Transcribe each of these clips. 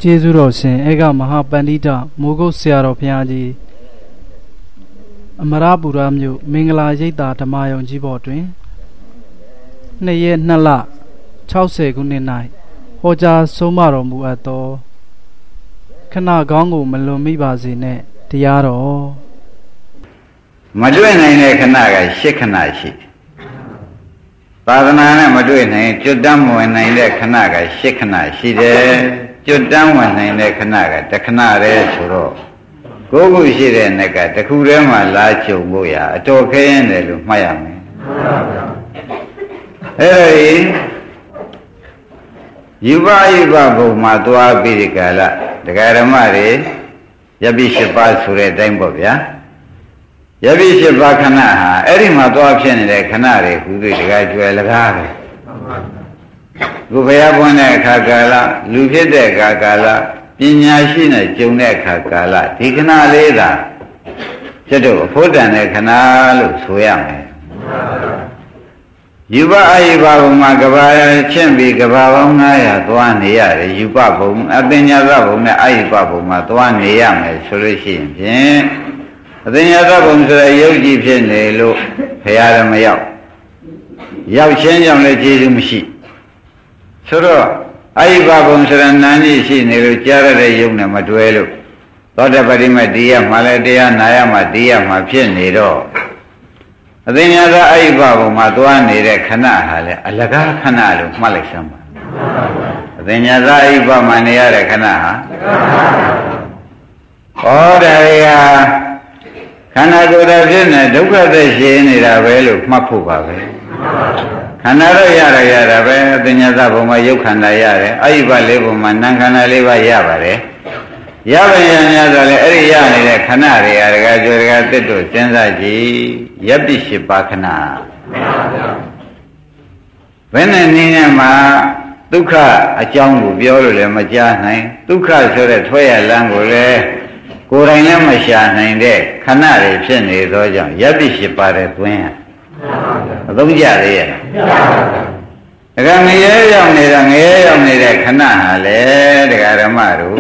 ကျေးဇူးတော်ရှင်ဧကမဟာပန္တိတမိုးကုတ်ဆရာတော်ဘုရားကြီးအမရပူရမြို့မင်္ဂလာရိပ်သာဓမ္မယုံကြီးဘော်တွင်2 ရက် 2 လ 60 ခုနှစ်၌ဟောကြားဆုံးမတော်မူအပ်သောခဏကောင်းကိုမလွန်မိပါစေနဲ့တရားတော်မတွေ့နိုင်တဲ့ခဏက8 ခဏရှိသာသနာနဲ့မတွေ့နိုင်ကျွတ်တမ်းဝင်နိုင်တဲ့ခဏက8 ခဏရှိတယ်ကျွတ်တမ်းဝင်နိုင်တဲ့ခဏကတစ်ခဏတည်းဆိုတော့ကိုယ်ခုရှိတဲ့နဲ့ကတစ်ခုတည်းမှလာချုံဖို့ရအတော်ခဲရင်တယ်လို့မှတ်ရမယ်အဲ့ဒီယူပဘုံမှာသွားပြီးဒီကလာဒကာဓမ္မတွေယပိ7 ပါးဆိုတဲ့အတိုင်းပေါ့ဗျာယပိ7 ပါးခဏဟာအဲ့ဒီမှာသွားဖြစ်နေတဲ့ခဏတွေဟူတွေဒကာကျွယ်လကားပဲခုဘုရားပွင့်တဲ့အခါကာလလူဖြစ်တဲ့အခါကာလပညာရှိနဲ့ကျုံတဲ့အခါကာလဒီခဏလေးသာကျွတ်တို့အဖို့တန်တဲ့ခဏလို့ဆိုရမယ်ယူပအာယုဘဘုံမှာကဘာချင်းပြီးကဘာပေါင်း900သွားနေရတယ်ယူပဘုံအပညာသဘုံနဲ့အာယုဘဘုံမှာသွားနေရမယ်ဆိုလို့ရှိရင်ဖြင့်အပညာသဘုံဆိုတဲ့ယုတ်ကြည်ဖြစ်နေလို့ဘုရားလည်းမရောက်ချင်းကြောင့်လည်းကျေးဇူးမရှိဆိုတော့အာယုဘဘုံဆိုတဲ့နာန်ကြီးရှိနေလို့ကြားရတဲ့ယုတ်နဲ့မတွဲလို့သောတပတိမတရားမှလည်းတရားနာရမှတရားမှဖြစ်နေတော့အသိဉာဏ်သာအာယုဘဘုံမှာသွားနေတဲ့ခဏဟာလေအလကားခဏလို့မှတ်လိုက်စမ်းပါအသိဉာဏ်သာအာယုဘမှာနေရတဲ့ခဏဟာဟောတရားခန္ဓာကိုယ်တော်ဖြစ်နေဒုက္ခသက်ရှင်နေတာပဲလို့မှတ်ဖို့ပါပဲခန္ဓာတော့ရတာပဲအသိဉာဏ်သာဘုံမှာယုတ်ခန္ဓာရတယ်အာယုဘ၄ဘုံမှာနာမ်ခန္ဓာ၄ပါးရပါတယ်ရပါရင်များဆိုလေအဲ့ဒီရနေတဲ့ခဏတွေကဒကာကျော်ဒကာတစ်တို့စဉ်းစားကြည့်ယပိ7 ပါးခဏဘယ်နဲ့နည်းနဲ့မှဒုက္ခအကြောင်းကိုပြောလို့လည်းမကြားနိုင်ဒုက္ခဆိုတဲ့ထွက်ရလမ်းကိုလည်းကိုယ်တိုင်လည်းမရှာနိုင်တဲ့ခဏတွေဖြစ်နေသောကြောင့်ယပိ7 ပါးတဲ့သွင်းရအသုံးကြသေးရဲ့ဒကာငရဲရောက်နေတဲ့ခဏဟာလေဒကာဓမ္မတို့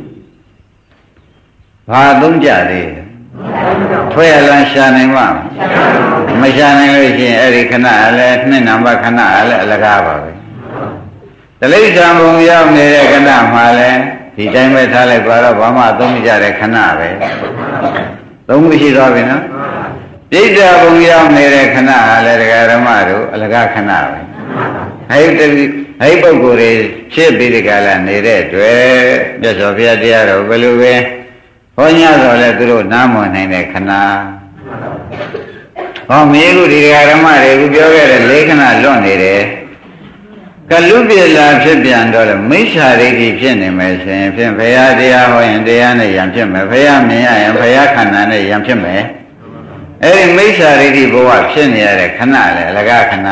ဘာသုံးကြသေးထွေရလန်းရှာနိုင်မှာမရှာနိုင်လို့ရှိရင်အဲ့ဒီခဏလည်း2 နံပါတ်ခဏလည်းအလကားပါပဲတလိ္ဆံဘုံရောက်နေတဲ့ခဏမှာလည်းဒီတိုင်းပဲထားလိုက်ပါတော့ဘာမှသုံးမကြတဲ့ခဏပဲသုံးမှုရှိသွားပြီနော်ပြိဋ္ဌာဘုံရောက်နေတဲ့ခဏဟာလည်းဒကာဓမ္မတို့အလကားခဏပဲအဲ့ပုဂ္ဂိုလ်တွေဖြစ်ပြီးဒီကလာနေတဲ့တွေ့မြတ်စွာဘုရားတရားတော်ဘယ်လိုပဲဟောညတော့လေသူတို့နားမွန်နိုင်တဲ့ခဏဟောမြေခုဒီဓမ္မတွေကိုပြောခဲ့တဲ့၄ ခဏလွတ်နေတယ်ကလူပြေလာဖြစ်ပြန်တော့လေမိစ္ဆာဒိဋ္ဌိဖြစ်နေမယ်ဆိုရင်ဖြင့်ဘုရားတရားဟောရင်တရားနဲ့ယံဖြစ်မယ်ဘုရားမြင်ရရင်ဘုရားခန္ဓာနဲ့ယံဖြစ်မယ်အဲ့ဒီမိစ္ဆာဒိဋ္ဌိဘဝဖြစ်နေရတဲ့ခဏလေအလကားခဏ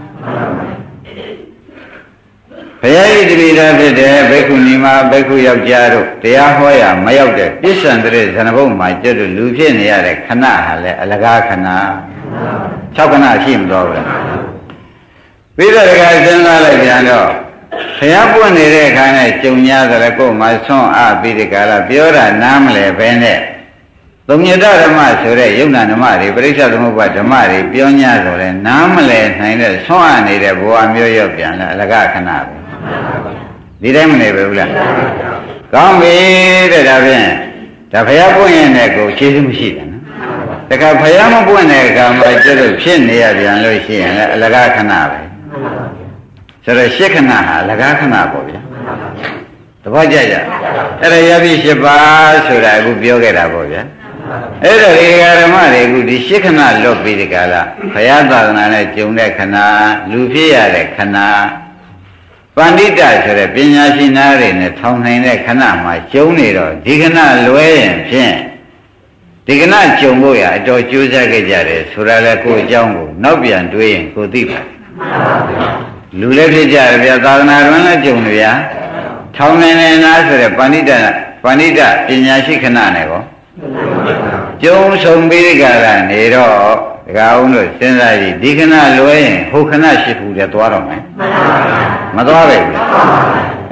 ဘုရားဤတပိဓာဖြစ်တဲ့ဘိက္ခုနီမဘိက္ခုယောက်ျားတို့တရားဟောရမရောက်တဲ့ပြစ္ဆန္တရဇဏဘုံမှာကျွတ်လူဖြစ်နေရတဲ့ခဏဟာလေအလကားခဏ6 ခဏရှိမတော်ဘူးပြီးတော့တခါစဉ်းစားလိုက်ပြန်တော့ဘုရားပွင့်နေတဲ့အခါနဲ့ကြုံများဆိုလည်းကိုယ်မှာဆွန့်အားပြီးဒီကလာပြောတာနားမလဲပဲနဲ့သုံးညတဓမ္မဆိုတဲ့ယုံနာဓမ္မတွေပရိစ္ဆေသမုပ္ပါဓမ္မတွေပြော냐ဆိုလဲနားမလဲနိုင်တဲ့ဆွန့်အားနေတဲ့ဘဝမျိုးရောက်ပြန်လဲအလကားခဏပဲဒီတိုင်းမနေဘူးလားကောင်းပြီတဲ့ဒါဖြင့်ဒါဘုရားပွင့်ရင်လည်းကိုကျေးဇူးမရှိတယ်နော်တခါဘုရားမပွင့်တဲ့အခါမှာကျွတ်ဖြစ်နေရပြန်လို့ရှိရင်လည်းအလကားခဏပဲဆိုတော့8 ခဏဟာအလကားခဏပေါ့ဗျာတပည့်ကြအဲ့ဒါယပိ7 ပါးဆိုတာအခုပြောခဲ့တာပေါ့ဗျာအဲ့တော့ဒီဓမ္မတွေအခုဒီ8 ခဏလွတ်ပြီးဒီကလာဘုရားသာသနာနဲ့ကျုံတဲ့ခဏလူဖြစ်ရတဲ့ခဏပန္တိတဆိုတဲ့ပညာရှိနာတွေနဲ့ထောင်နိုင်တဲ့ခဏမှာကျုံနေတော့ဒီခဏလွဲရင်ဖြင့်ဒီခဏကျုံဖို့ရအတော်ကြိုးစားခဲ့ကြတယ်ဆိုတာလေကိုယ်အကြောင်းကိုနောက်ပြန်တွေးရင်ကိုသိပါတယ်လူလည်းဖြစ်ကြတယ်ဗျာသာသနာ့တွင်လည်းကျုံတယ်ဗျာထောင်နိုင်နေလားဆိုတဲ့ပန္တိတပညာရှိခဏနဲ့ကောကျုံဆုံးပြီးကြတာနေတော့ဒကာအောင်တို့စဉ်းစားကြည့်ဒီခဏလွဲရင်ဟိုခဏရှိဘူးတဲ့သွားတော့မယ်မသွားပဲဘူး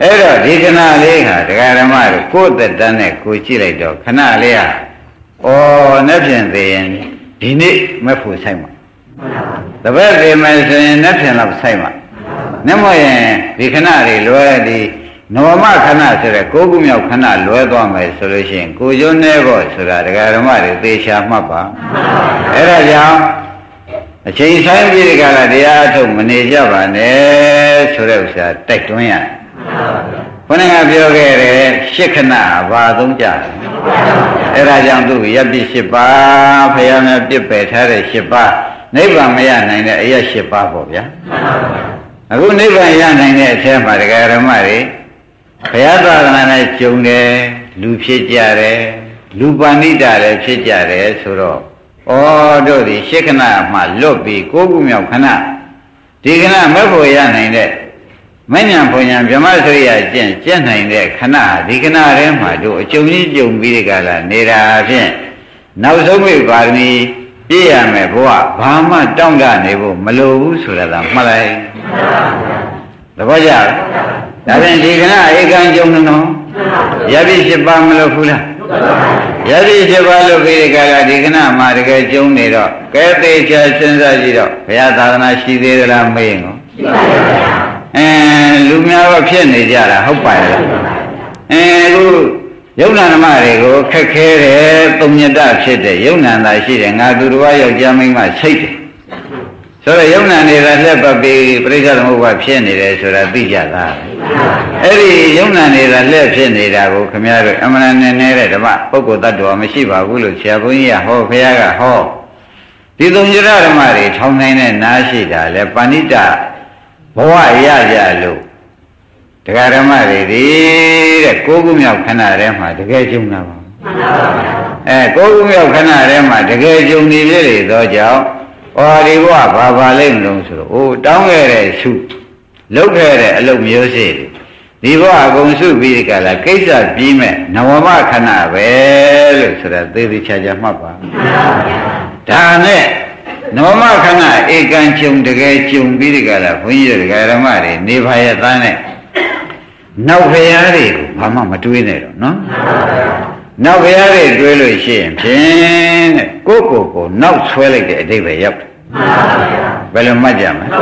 အဲ့တော့ဒီခဏလေးဟာတရားဓမ္မတို့ကိုယ်သက်တမ်းနဲ့ကိုကြည့်လိုက်တော့ခဏလေးဟာနဲ့ဖြင့်သိရင်ဒီနေ့မဖို့ဆိုင်မှာတပည့်သိမယ်ဆိုရင်နဲ့ဖြင့်တော့ဆိုင်မှာနဲ့မဟုတ်ရင်ဒီခဏလေးလွယ်ဒီနောမခဏဆိုတဲ့ကိုးခုမြောက်ခဏလွဲသွားမယ်ဆိုလို့ရှိရင်ကိုကျိုးနေဖို့ဆိုတာတရားဓမ္မတွေသေချာမှတ်ပါအဲ့ဒါကြောင့်အချိန်ဆိုင်ပြီးဒီကလာတရားအထုတ်မနေကြပါနဲ့ဆိုတဲ့ဥစ္စာတိုက်တွန်းရတယ်ဘုန်းကပြောခဲ့တယ်ရှစ်ခဏဘာသုံးကြအဲ့ဒါကြောင့်သူရပ်ပြစ်၈ပါးဖယားများပြစ်ပယ်ထားတဲ့၈ပါးနိဗ္ဗာန်မရနိုင်တဲ့အရာ၈ပါးပေါ့ဗျာအခုနိဗ္ဗာန်ရနိုင်တဲ့အထဲမှာတရားဓမ္မတွေဘုရားသာသနာနဲ့ကျုံတယ်လူဖြစ်ကြတယ်လူပဏိတလည်းဖြစ်ကြတယ်ဆိုတော့တို့ဒီရှစ်ခဏမှလွတ်ပြီးကိုးခုမြောက်ခဏဒီခဏမဖို့ရနိုင်တဲ့မဉ္ဇဉ်ဘုံညာဗြဟ္မစရိယကျင့်နိုင်တဲ့ခဏဒီခဏထဲမှာတို့အကျုံကြီးကျုံပြီးဒီကလာနေတာဖြင့်နောက်ဆုံးမိပါရမီပြည့်ရမယ်ဘုရားဘာမှတောင့်တနေဖို့မလိုဘူးဆိုတာကမှတ်လိုက်သဘောကျလားဒါဖြင့်ဒီခဏဧကံကျုံနော်ယပိ၈ပါးမလို့ဘူးလားယပိ၈ပါးလို့ပြီးဒီကလာဒီခဏမှာတကယ်ကျုံနေတော့ကဲသေးချာစဉ်းစားကြည့်တော့ဘုရားသာသနာရှိသေးသလားမေးရင်ကိုရှိပါဘူးလူများတော့ဖြစ်နေကြတာဟုတ်ပါရဲ့အခုယုံနာဓမ္မတွေကိုခက်ခဲတယ်သုံးညတဖြစ်တဲ့ယုံနာသာရှိတယ်ငါသူတော်ယောက်ျားမိန်းမစိတ်တယ်ဆိုတော့ယုံနာနေတာလက်ပတ်ပြီးပြိဿသမုပ္ပါဖြစ်နေတယ်ဆိုတာသိကြလားအဲ့ဒီယုံနာနေတာလက်ဖြစ်နေတာကိုခမည်းတော်အမှန်နဲ့နေတဲ့ဓမ္မပုဂ္ဂိုလ်တ attva မရှိပါဘူးလို့ဆရာဘုန်းကြီးကဟောဘုရားကဟောဒီသုံးညတဓမ္မတွေထောင်နိုင်တဲ့နားရှိတာလဲပဏိတဘဝရကြလို့တရားဓမ္မတွေဒီတဲ့ကိုးခုမြောက်ခဏထဲမှာတကယ်ကျုံတာပါကိုးခုမြောက်ခဏထဲမှာတကယ်ကျုံနေပြည့်သောကြောင့်ဒီဘဝဘာပါလိမ့်မလို့ဆိုတော့တောင်းခဲ့တဲ့စုလုပ်ခဲ့တဲ့အလုပ်မျိုးစေ့ဒီဘဝအကုန်စုပြီးဒီကလာကိစ္စပြီးမဲ့နဝမခဏပဲလို့ဆိုတာသေသေးချာချာမှတ်ပါဒါနဲ့နဝမခဏဧကံကျုံတကယ်ကျုံပြီးဒီကလာဘုန်းကြီးတို့ဓမ္မတွေနေပါရဲ့သားနဲ့နောက်ဖရာတွေကိုဘာမှမတွေးနဲ့တော့နော်နောက်ဖရာတွေတွေးလို့ရှိရင်ဖြင့်တဲ့ကိုနောက်ဆွဲလိုက်တဲ့အဓိပ္ပာယ်ရောက်တယ်ဘယ်လိုမှတ်ကြမလဲ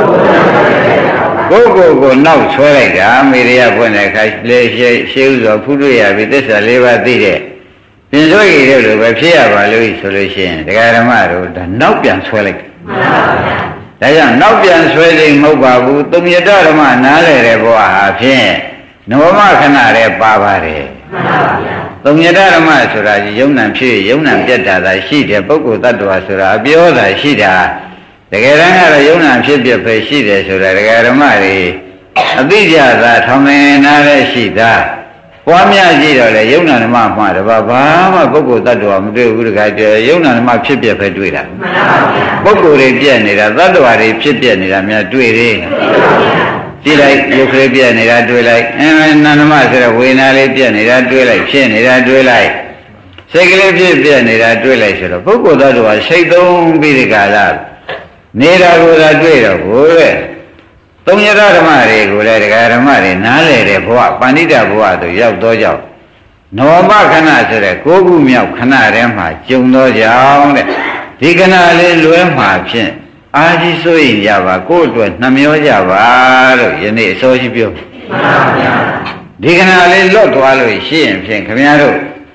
ကိုနောက်ဆွဲလိုက်တာမေရိယဖွင့်တဲ့အခါလေရှေးဥစွာဖူးတွေ့ရပြီသစ္စာ၄ပါးသိတဲ့ပြင်စိုးရည်တို့လိုပဲဖြစ်ရပါလို့ဆိုလို့ရှိရင်ဒကာဓမ္မတို့ဒါနောက်ပြန်ဆွဲလိုက်တယ်ဒါကြောင့်နောက်ပြန်ဆွဲခြင်းမဟုတ်ပါဘူးသုံးညတဓမ္မနားလေတဲ့ဘဝဟာဖြင့်နဝမခဏတည်းပါပါတယ်သုံးညတဓမ္မဆိုတာယုံနံဖြစ်ယုံနံပြတ်တာသာရှိတယ်ပုဂ္ဂိုလ်တ attva ဆိုတာအပြောတာရှိတာတကယ်တမ်းကတော့ယုံနံဖြစ်ပြပဲရှိတယ်ဆိုတာဒကာဓမ္မတွေအသိကြသာထောင်နေနားလည်းရှိတာပွားများကြည့်တော့လေယုံနံဓမ္မမှာတပါဘာမှပုဂ္ဂိုလ်တ attva မတွေ့ဘူးတခါကျယုံနံဓမ္မဖြစ်ပြပဲတွေ့တာပုဂ္ဂိုလ်တွေပြည့်နေတာတ attva တွေဖြစ်ပြနေတာများတွေ့တယ်ကြည့်လိုက်ရုပ်ကလေးပြည့်နေတာတွေ့လိုက်နန္ဒမဆိုတဲ့ဝေဒနာလေးပြည့်နေတာတွေ့လိုက်ဖြစ်နေတာတွေ့လိုက်စိတ်ကလေးပြည့်နေတာတွေ့လိုက်ဆိုတော့ပုဂ္ဂိုလ်သားတို့ကစိတ်သုံးပြီးဒီကလာနေတာကိုသာတွေ့တော့ကိုတဲ့သုံးရဓမ္မတွေကိုလည်းတရားဓမ္မတွေနားလည်တဲ့ဘဝပဏိတဘဝတို့ရောက်တော့ကြောင့်နောမခဏဆိုတဲ့ကိုးခုမြောက်ခဏထဲမှာကျုံတော့ကြောင်းတဲ့ဒီခဏလေးလွဲမှာဖြင့်အာကြီးစိုးရင်ကြပါကိုယ့်အတွက်နှမျောကြပါလို့ယနေ့အစောရှိပြောဒီခဏလေးလွတ်သွားလို့ရှိရင်ဖြင့်ခင်ဗျားတို့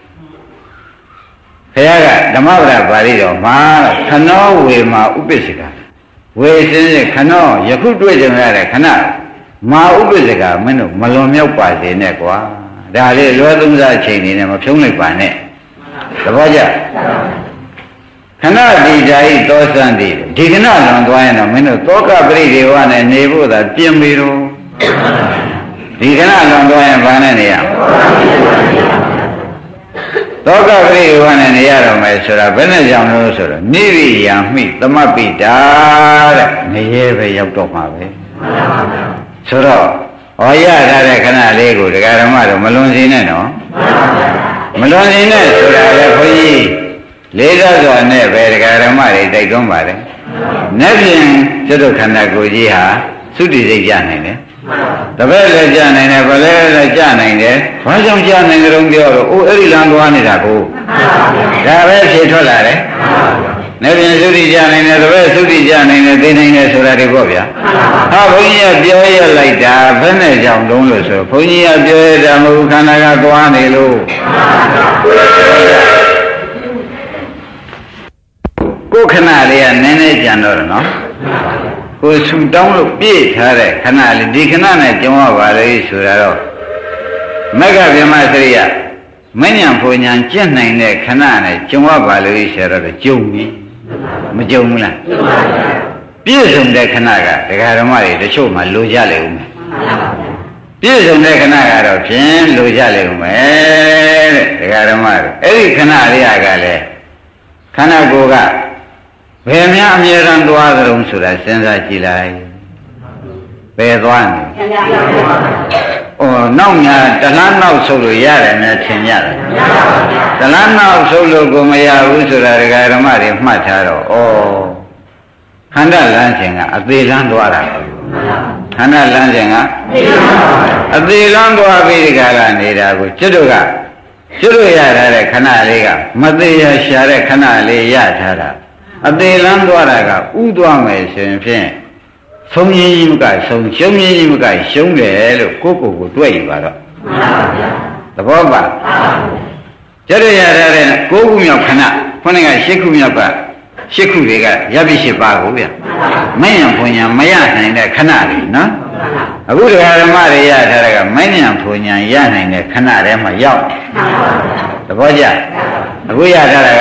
ဘုရားကဓမ္မပဒပါဠိတော်မှာခဏောဝေမာဥပ္ပစ္စကဝေစင်းခဏောယခုတွေ့ကြရတဲ့ခဏမာဥပ္ပစ္စကမင်းတို့မလွန်မြောက်ပါစေနဲ့ကွာဒါလေးလွယ်သုံးစားအချိန်နေနဲ့မဖြုံးလိုက်ပါနဲ့သဘောကျခဏဒီဓာတ်သောစံဒီခဏလွန်သွားရင်တော့မင်းတို့သောကပရိဒေဝနဲ့နေဖို့သာပြင်ပြီတော့ဒီခဏလွန်သွားရင်ဘာနဲ့နေရသောကပရိဒေဝနဲ့နေရတော့မယ်ဆိုတာဘယ်နဲ့ကြောင့်လို့ဆိုတော့နိရိယာမိသမပိတာတဲ့နေရဲပဲရောက်တော့မှာပဲဆိုတော့ရထားတဲ့ခဏလေးကိုဒကာဓမ္မတို့မလွန်စေနဲ့နော်မလွန်စေနဲ့ဆိုတာလေခွန်ကြီးလေးစားစွာနဲ့ပဲဒကာဓမ္မတွေတိုက်တွန်းပါတယ်။နေ့ပြင်ကျွတ်ခန္ဓာကိုယ်ကြီးဟာသုတိစိတ်ရနိုင်တယ်တပည့်လည်းကြာနိုင်တယ်ဗလဲလည်းကြာနိုင်တယ်ဘာကြောင့်ကြာနိုင်ကြုံပြောတော့အိုးအဲ့ဒီလမ်းသွားနေတာကိုဒါပဲဖြေထွက်လာတယ်နေပြင်သုတိကြာနိုင်တယ်တပည့်သုတိကြာနိုင်တယ်သိနိုင်တယ်ဆိုတာတွေပေါ့ဗျာဟာဘုန်းကြီးကပြောရလိုက်တာဘယ်နဲ့ကြောင့်လုံးလို့ဆိုဘုန်းကြီးကပြောရတာမဟုတ်ခန္ဓာကသွားနေလို့ကိုယ်ခဏလေးကနည်းနည်းကြံတော့တယ်နော်ကိုယ်ဆူတောင်းလို့ပြည့်ထားတဲ့ခဏလေးဒီခဏနဲ့ကြုံရပါလေဆိုတာတော့မက္ခဗြဟ္မစရိယမဉ္ဇဉ်ဖွဉ္ဇဉ်ကျင့်နိုင်တဲ့ခဏနဲ့ကြုံရပါလေဆိုတော့ကြုံပြီမကြုံဘူးလားပြည့်စုံတဲ့ခဏကဒကာဓမ္မတွေတချို့မှလိုကြလေဦးမယ်ပြည့်စုံတဲ့ခဏကတော့ဖြင့်လိုကြလေဦးမယ်တဲ့ဒကာဓမ္မတွေအဲ့ဒီခဏလေးကလည်းခန္ဓာကိုယ်ကဘယ်များအမြဲတမ်းသွားကြုံဆိုတာစဉ်းစားကြည့်လိုက်ဘယ်သွားနေနောက်ညာတလန်းနောက်ဆုပ်လို့ရတယ်နဲ့ထင်ရတယ်တလန်းနောက်ဆုပ်လို့ကိုမရဘူးဆိုတာဒကာဓမ္မတွေမှတ်ထားတော့ခန္ဓာလမ်းစဉ်ကအသေးလမ်းသွားတာခန္ဓာလမ်းစဉ်ကအသေးလမ်းသွားပြီးဒီကလာနေတာကိုကျွတ်တို့ရထားတဲ့ခဏလေးကမသေးရရှာတဲ့ခဏလေးရထားတာအသေးလမ်းသွားတာကဥသွားမယ်ဆိုရင်ဖြင့်ဆုံးရင်းကြီးမကဆုံးရှုံးရင်းကြီးမကရှုံးတယ်လို့ကိုတွေ့ယူပါတော့သဘောပါကျရရတဲ့9ခုမြောက်ခဏခုနက10ခုမြောက်က10ခုတွေကရပ်ပြီး10ပါးကိုဗျမဉ္ဇဉ်ဖွဉ္ဇဉ်မရနိုင်တဲ့ခဏတွေနော်အခုဓမ္မတွေရထားတဲ့ကမဉ္ဇဉ်ဖွဉ္ဇဉ်ရနိုင်တဲ့ခဏထဲမှာရောက်သဘောကျအခုရထားတာက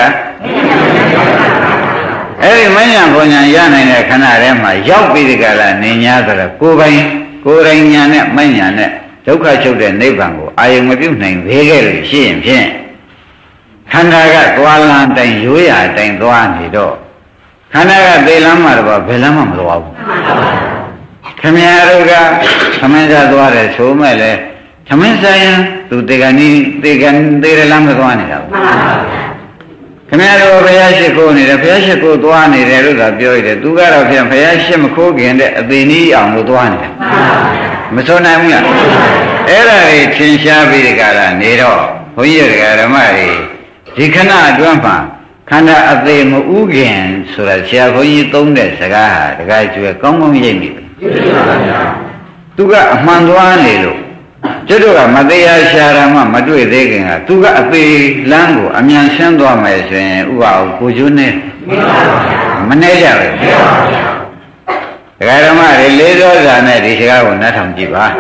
အဲ့ဒီမဉ္ဇဉ်ဖွဉ္ဇဉ်ရနိုင်တဲ့ခဏထဲမှာရောက်ပြီးဒီကလာနေ냐ဆိုတော့ကိုယ်ပိုင်ညာနဲ့မဉ္ဇဉ်နဲ့ဒုက္ခချုပ်တဲ့နိဗ္ဗာန်ကိုအာယုံမပြုတ်နိုင်သေးခဲ့လို့ရှိရင်ဖြင့်ခန္ဓာကသွားလမ်းတိုင်းရိုးရာတိုင်းသွားနေတော့ခန္ဓာကသေလမ်းမှာတော့ဘယ်လမ်းမှမသွားဘူးခင်ဗျားတို့ကသမင်းစားသွားတယ်ဆိုမဲ့လေသမင်းစားရင်သူတေကန်လမ်းမသွားနေတာဘူးခင်ဗျားတို့ဘုရားရှိခိုးနေတယ်ဘုရားရှိခိုးသွားနေတယ်လို့သာပြောရတယ်သူကတော့ပြန်ဘုရားရှိမခိုးခင်တဲ့အသိနည်းအောင်လို့သွားနေတယ်မစွနိုင်ဘူးလားအဲ့ဒါကြီးသင်ရှားပြီးဒီကလာနေတော့ဘုန်းကြီးဓမ္မတွေဒီခဏအတွင်းမှာခန္ဓာအသေးမဥခင်ဆိုတာဆရာဘုန်းကြီးသုံးတဲ့စကားဟာတခါကျွဲကောင်းကောင်းရိပ်မိတယ်သူကအမှန်သွားနေလို့ကျွတ်တို့ကမတရားရှာတာမှမတွေ့သေးခင်ကသူကအသေးလမ်းကိုအမြန်ရှင်းသွားမယ်ဆိုရင်ဥပအောင်ကိုကျွန်းနေမနေကြဘူးဒကာဓမ္မတွေလေးသောဇာနဲ့ဒီစကားကိုနားထောင်ကြည့်ပါ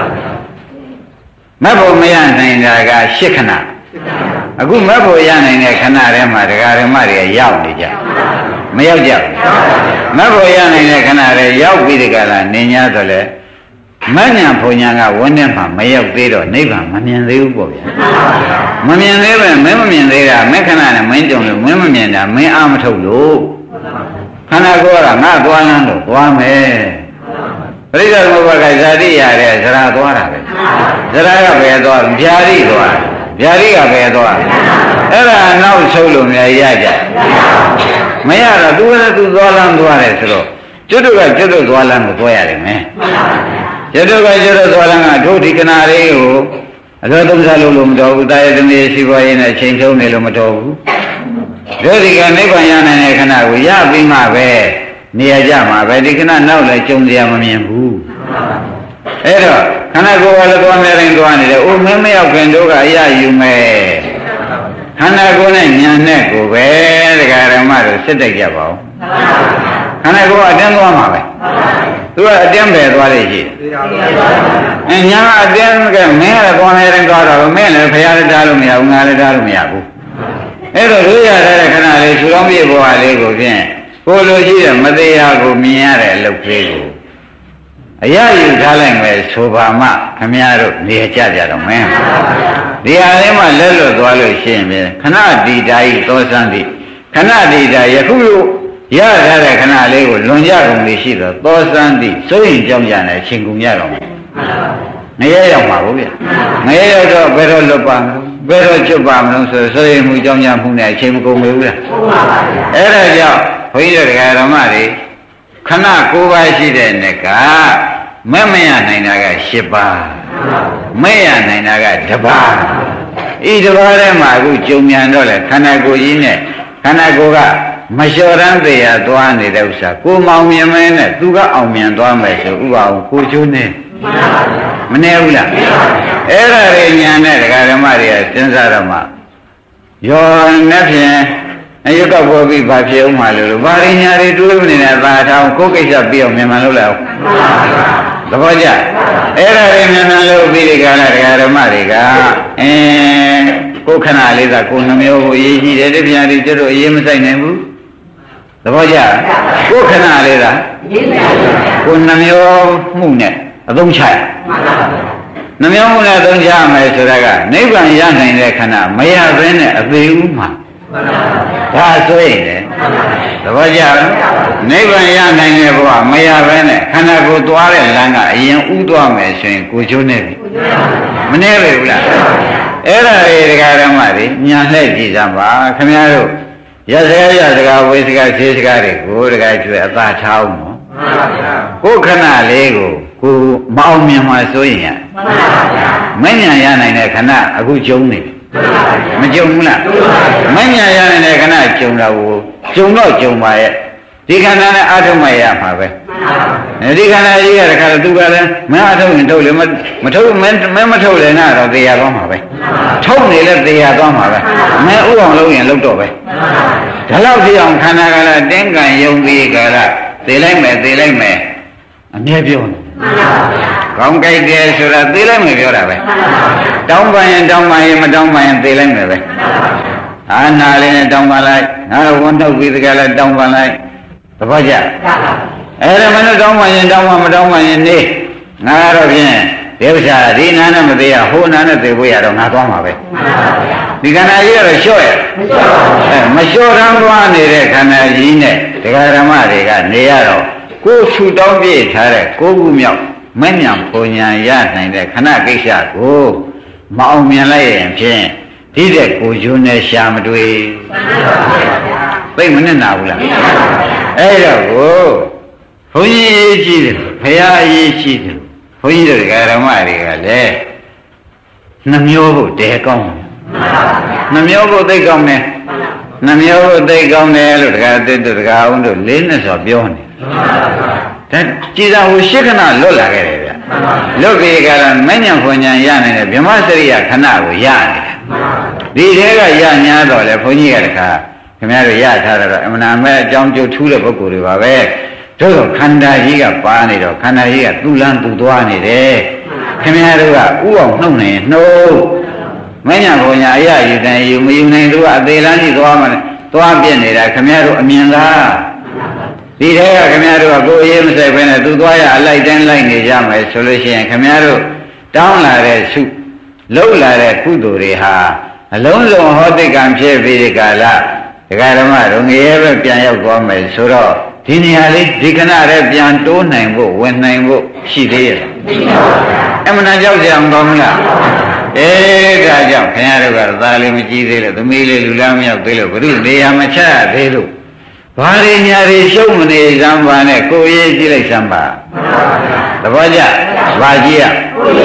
မဖို့မရနိုင်တာက8ခဏအခုမဖို့ရနိုင်တဲ့ခဏထဲမှာဒကာဓမ္မတွေရောက်နေကြမရောက်ကြဘူးမဖို့ရနိုင်တဲ့ခဏထဲရောက်ပြီးဒီကလာနေ냐ဆိုလဲမဉ္ဇဉ်ဖွဉ္ဇဉ်ကဝန်းထဲမှာမရောက်သေးတော့နိဗ္ဗာန်မမြင်သေးဘူးပေါ့ဗျာမမြင်သေးပဲမင်းမမြင်သေးတာမင်းခဏနဲ့မင်းကြုံလို့မင်းမမြင်တာမင်းအာမထုတ်လို့ခန္ဓာကိုယ်ကငါသွားလန်းလို့သွားမယ်ပရိစ္ဆေသမုပ္ပါဒ်ကဇာတိရတဲ့ဇရာသွားတာပဲဇရာကဘယ်သွားဗျာတိသွားဗျာတိကဘယ်သွားအဲ့ဒါနောက်ဆုံးလို့များရကြမရတော့သူကလည်းသူသွားလန်းသွားတယ်ဆိုတော့ကျွတ်တို့ကကျွတ်တို့သွားလန်းကိုသွားရတယ်မယ်ကျွတ်တို့ကကျွတ်တို့သွားလန်းကတို့ဒီကနာလေးကိုအတော်သုံးစားလို့မတော်ဘူးတာယသမီးရှိပွားရေးနဲ့ချိန်ထုံးနေလို့မတော်ဘူးတို့ဒီကနိဗ္ဗာန်ရနိုင်တဲ့ခဏကိုရပြီးမှပဲနေရာကြမှာပဲဒီခဏနောက်လည်းကြုံစရာမမြင်ဘူးအဲ့တော့ခန္ဓာကိုယ်ကလည်းသွားနေတိုင်းသွားနေတယ်အိုးမင်းမရောက်ခင်တို့ကအရယူမယ်ခန္ဓာကိုယ်နဲ့ညာနဲ့ကိုပဲတရားဓမ္မတို့စစ်တိုက်ကြပါဦးခန္ဓာကိုယ်အတင်းသွားမှာပဲသူကအတင်းပဲသွားလိမ့်ရှိတယ်ညာကအတင်းကမင်းကသွားနေတိုင်းသွားတော့မင်းလည်းဖရာလည်းတားလို့မရဘူးငါလည်းတားလို့မရဘူးအဲ့တော့တို့ရတဲ့ခဏလေးသူတော်မြေဘဝလေးကိုဖြင့်ကိုလိုရှိတဲ့မတရားကိုမြင်ရတဲ့အလုပ်ကလေးကိုအရယူထားလိုက်မယ်ဆိုပါမှခမည်းတော်နေကြကြတော့မင်းဒီဟာလေးမှလက်လွတ်သွားလို့ရှိရင်ခဏတိတာဤသောစံတိခဏတိတာယခုရထားတဲ့ခဏလေးကိုလွန်ကြကုန်လို့ရှိတော့သောစံတိစိုးရင်ကြောင်းကြတယ်ချင်းကုန်ရတော့ငရဲရောက်မှာဘူးဗျငရဲရောက်တော့ဘယ်တော့လွတ်ပါမလို့ဘယ်တော့ကျွတ်ပါမလို့ဆိုစိုးရင်မှုကြောင်းကြမှုနဲ့အချိန်မကုန်ဘူးလားအဲ့ဒါကြောင့်ဘုန်းကြီးတို့ဓမ္မတွေခဏ9ပါးရှိတဲ့နေ့က Mamaya Nainaga Shiba Maya Nainaga Daba Idabare Magu Jumianola, Kanagojine, Kanagoga, Mashoran de Aduani Deusa, Kumaumiamene, Tuga Aumian Duame, Uva, Kujune. Maneula Era Renyana, Garamaria, Tenzarama. Your nephew, and you got Bobby Babio Malu, Varinia, doing about how cookies are built, Mamalola. The Boja Era Renyana, Vidigana, Garamariga, and Kokanali, the Kunamio, Yi, the Devian, Yemsa Nebu. The Boja Kokanali, Kunamio Mune. A don't child. Namyamuna don't jam as Raga, neighbor and young in the Kana, Maya Vene, a Beuma. That's way. The Vaja, neighbor and young in the Boa, Maya Vene, Kana go to Langa, Ian Udome, saying Kujunevi. Manevla. Era Garamari, Nyanle Zamba, Camaro. Yazaya, with Gary, good guy to a bad town. Who can I lego? Who Maumia Soya Mania Yana in a cana, a good Joni Majumla Mania Yana in a cana, Jumla, Jumno Jumaya, Dicana Atomaya, Dicana Caratuga, Mato told him, Mato and out of the Adoma. Tony left the Adoma, May and looked over. The love the young Canagala, Denga, young Vigala, they like me. And you Không cây kia sửa ra tí lấy người biểu ra vậy. Trong bài tí lấy người vậy. Nà lên trong bài lại. Nà quân thâu quý cái là trong bài lại. Tập hóa chả. Ê mà nó trong bài đi. Nà rồi kìa. Tiếp xa đi nà nà mà tí à. Hú nà nà tí quý à đâu nà toán mà vậy. Thì khả nà gì là show ya. Mà show răng toán này đấy khả nà gì này. Thì khả nà mà thì khả nè ya đâu. Cô su đóng bia thả đấy. Cô gu miệng. Mấy nhầm phô nhà ya này để khả năng cái xa cô mà ông miền lại em chứ thì để cô chú này xa mà đuôi bây mình nào là ấy là cô phô như gì được phải ai gì được phô như được cái đó mà cái đấy nằm nhô bộ để công nằm nhô bộ để công này nằm nhô bộ để công này rồi cái tên được cái ông được lên là sao biểu này chỉ là hồ sơ khana lột lại cái đấy, lột cái là mấy nhà phụ nhà nhà này, bây giờ sẽ là khana của nhà này, đi thế cái nhà đó là phụ nhà cái cả, cái nhà rồi nhà thà rồi, em nói mấy trong chỗ thu được bao nhiêu rồi vậy, chỗ khanda gì cả ba này rồi, khanda gì cả tu lan tu toa này đấy, cái nhà rồi à, uổng nông này, nô, mấy nhà phụ nhà nhà gì này, dùng này rồi à, đây là gì toa biển này là cái nhà rồi miền ra. Đi thế là cái rồi cô em sẽ phải là tu toa ya lại đến lại này ra mà solution cái rồi down lại để su lâu lại để cứu độ đi ha lâu lâu họ thì cảm thấy vì cái là cái mà rồi nghe về biển yêu của mình số đó thì này thì cái nào để biển tối này bộ quên này bộ gì thế em nói cháu gì ông không là ê cái cháu cái rồi ta lấy mấy chi thế là tôi mới lấy làm nhau thế là cái đi mà cha thế rồi Bari nyari show mene samba ne ko ye ji lai samba. Tabo ja ba ji ya.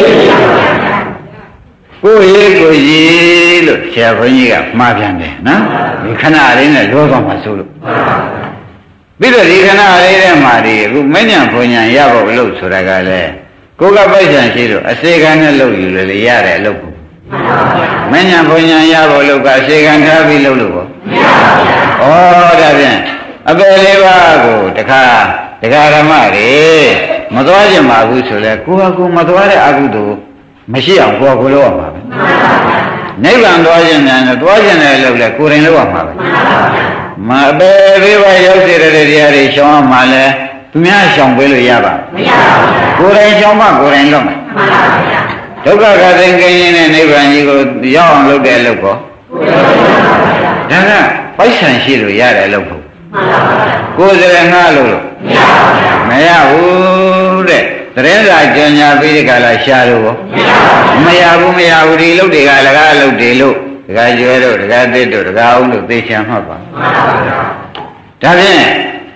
Ko ye ji lo sia bhon ji ka ma pyan de na. Di khana ri ne lo twa ma so lo. Pi lo di khana ri de ma ri ku mai nyan phon nyan ya bo lo so da ka le. Ko ka pai san shi lo ase kan ne lo yu le ya de lo ko. Mai nyan phon nyan ya bo lo ka ase kan tha bi lo lo ko. Oh da pyanအပယ်လေးပါးကိုတခါဓမ္မတွေမသွားကြမှာဘူးဆိုလဲကိုယ်ကမသွားတဲ့အကုသိုလ်မရှိအောင်ကိုယ်ကလုပ်ရမှာပဲနိဗ္ဗာန်သွားခြင်းနဲ့သွားခြင်းနဲ့လုပ်လဲကိုယ်တိုင်လုပ်ရမှာပဲမအပယ်လေးပါးရောက်စေတဲ့တရားတွေရှောင်ရမှာလဲသူများရှောင်ပေးလို့ရပါမရပါဘူးကိုယ်တိုင်ရှောင်မှကိုယ်တိုင်လုပ်မှာမှန်ပါဗျာဒုက္ခကသိင်ကင်းရင်နိဗ္ဗာန်ကြီးကိုရောက်အောင်လုပ်တဲ့အလုပ်ကိုဒါကပိုက်ဆံရှိလို့ရတယ်လို့ကိုယ်စရငါလို့မရဘူးတဲ့သတင်းစာကြော်ညာပြီးဒီကလာရှာလို့မရဘူးဒီလုတ်တွေကလကားလုတ်တွေလို့ဒကာကျွဲတို့ဒကာသစ်တို့ဒကာအောင်တို့သိချင်မှတ်ပါဒါဖြင့်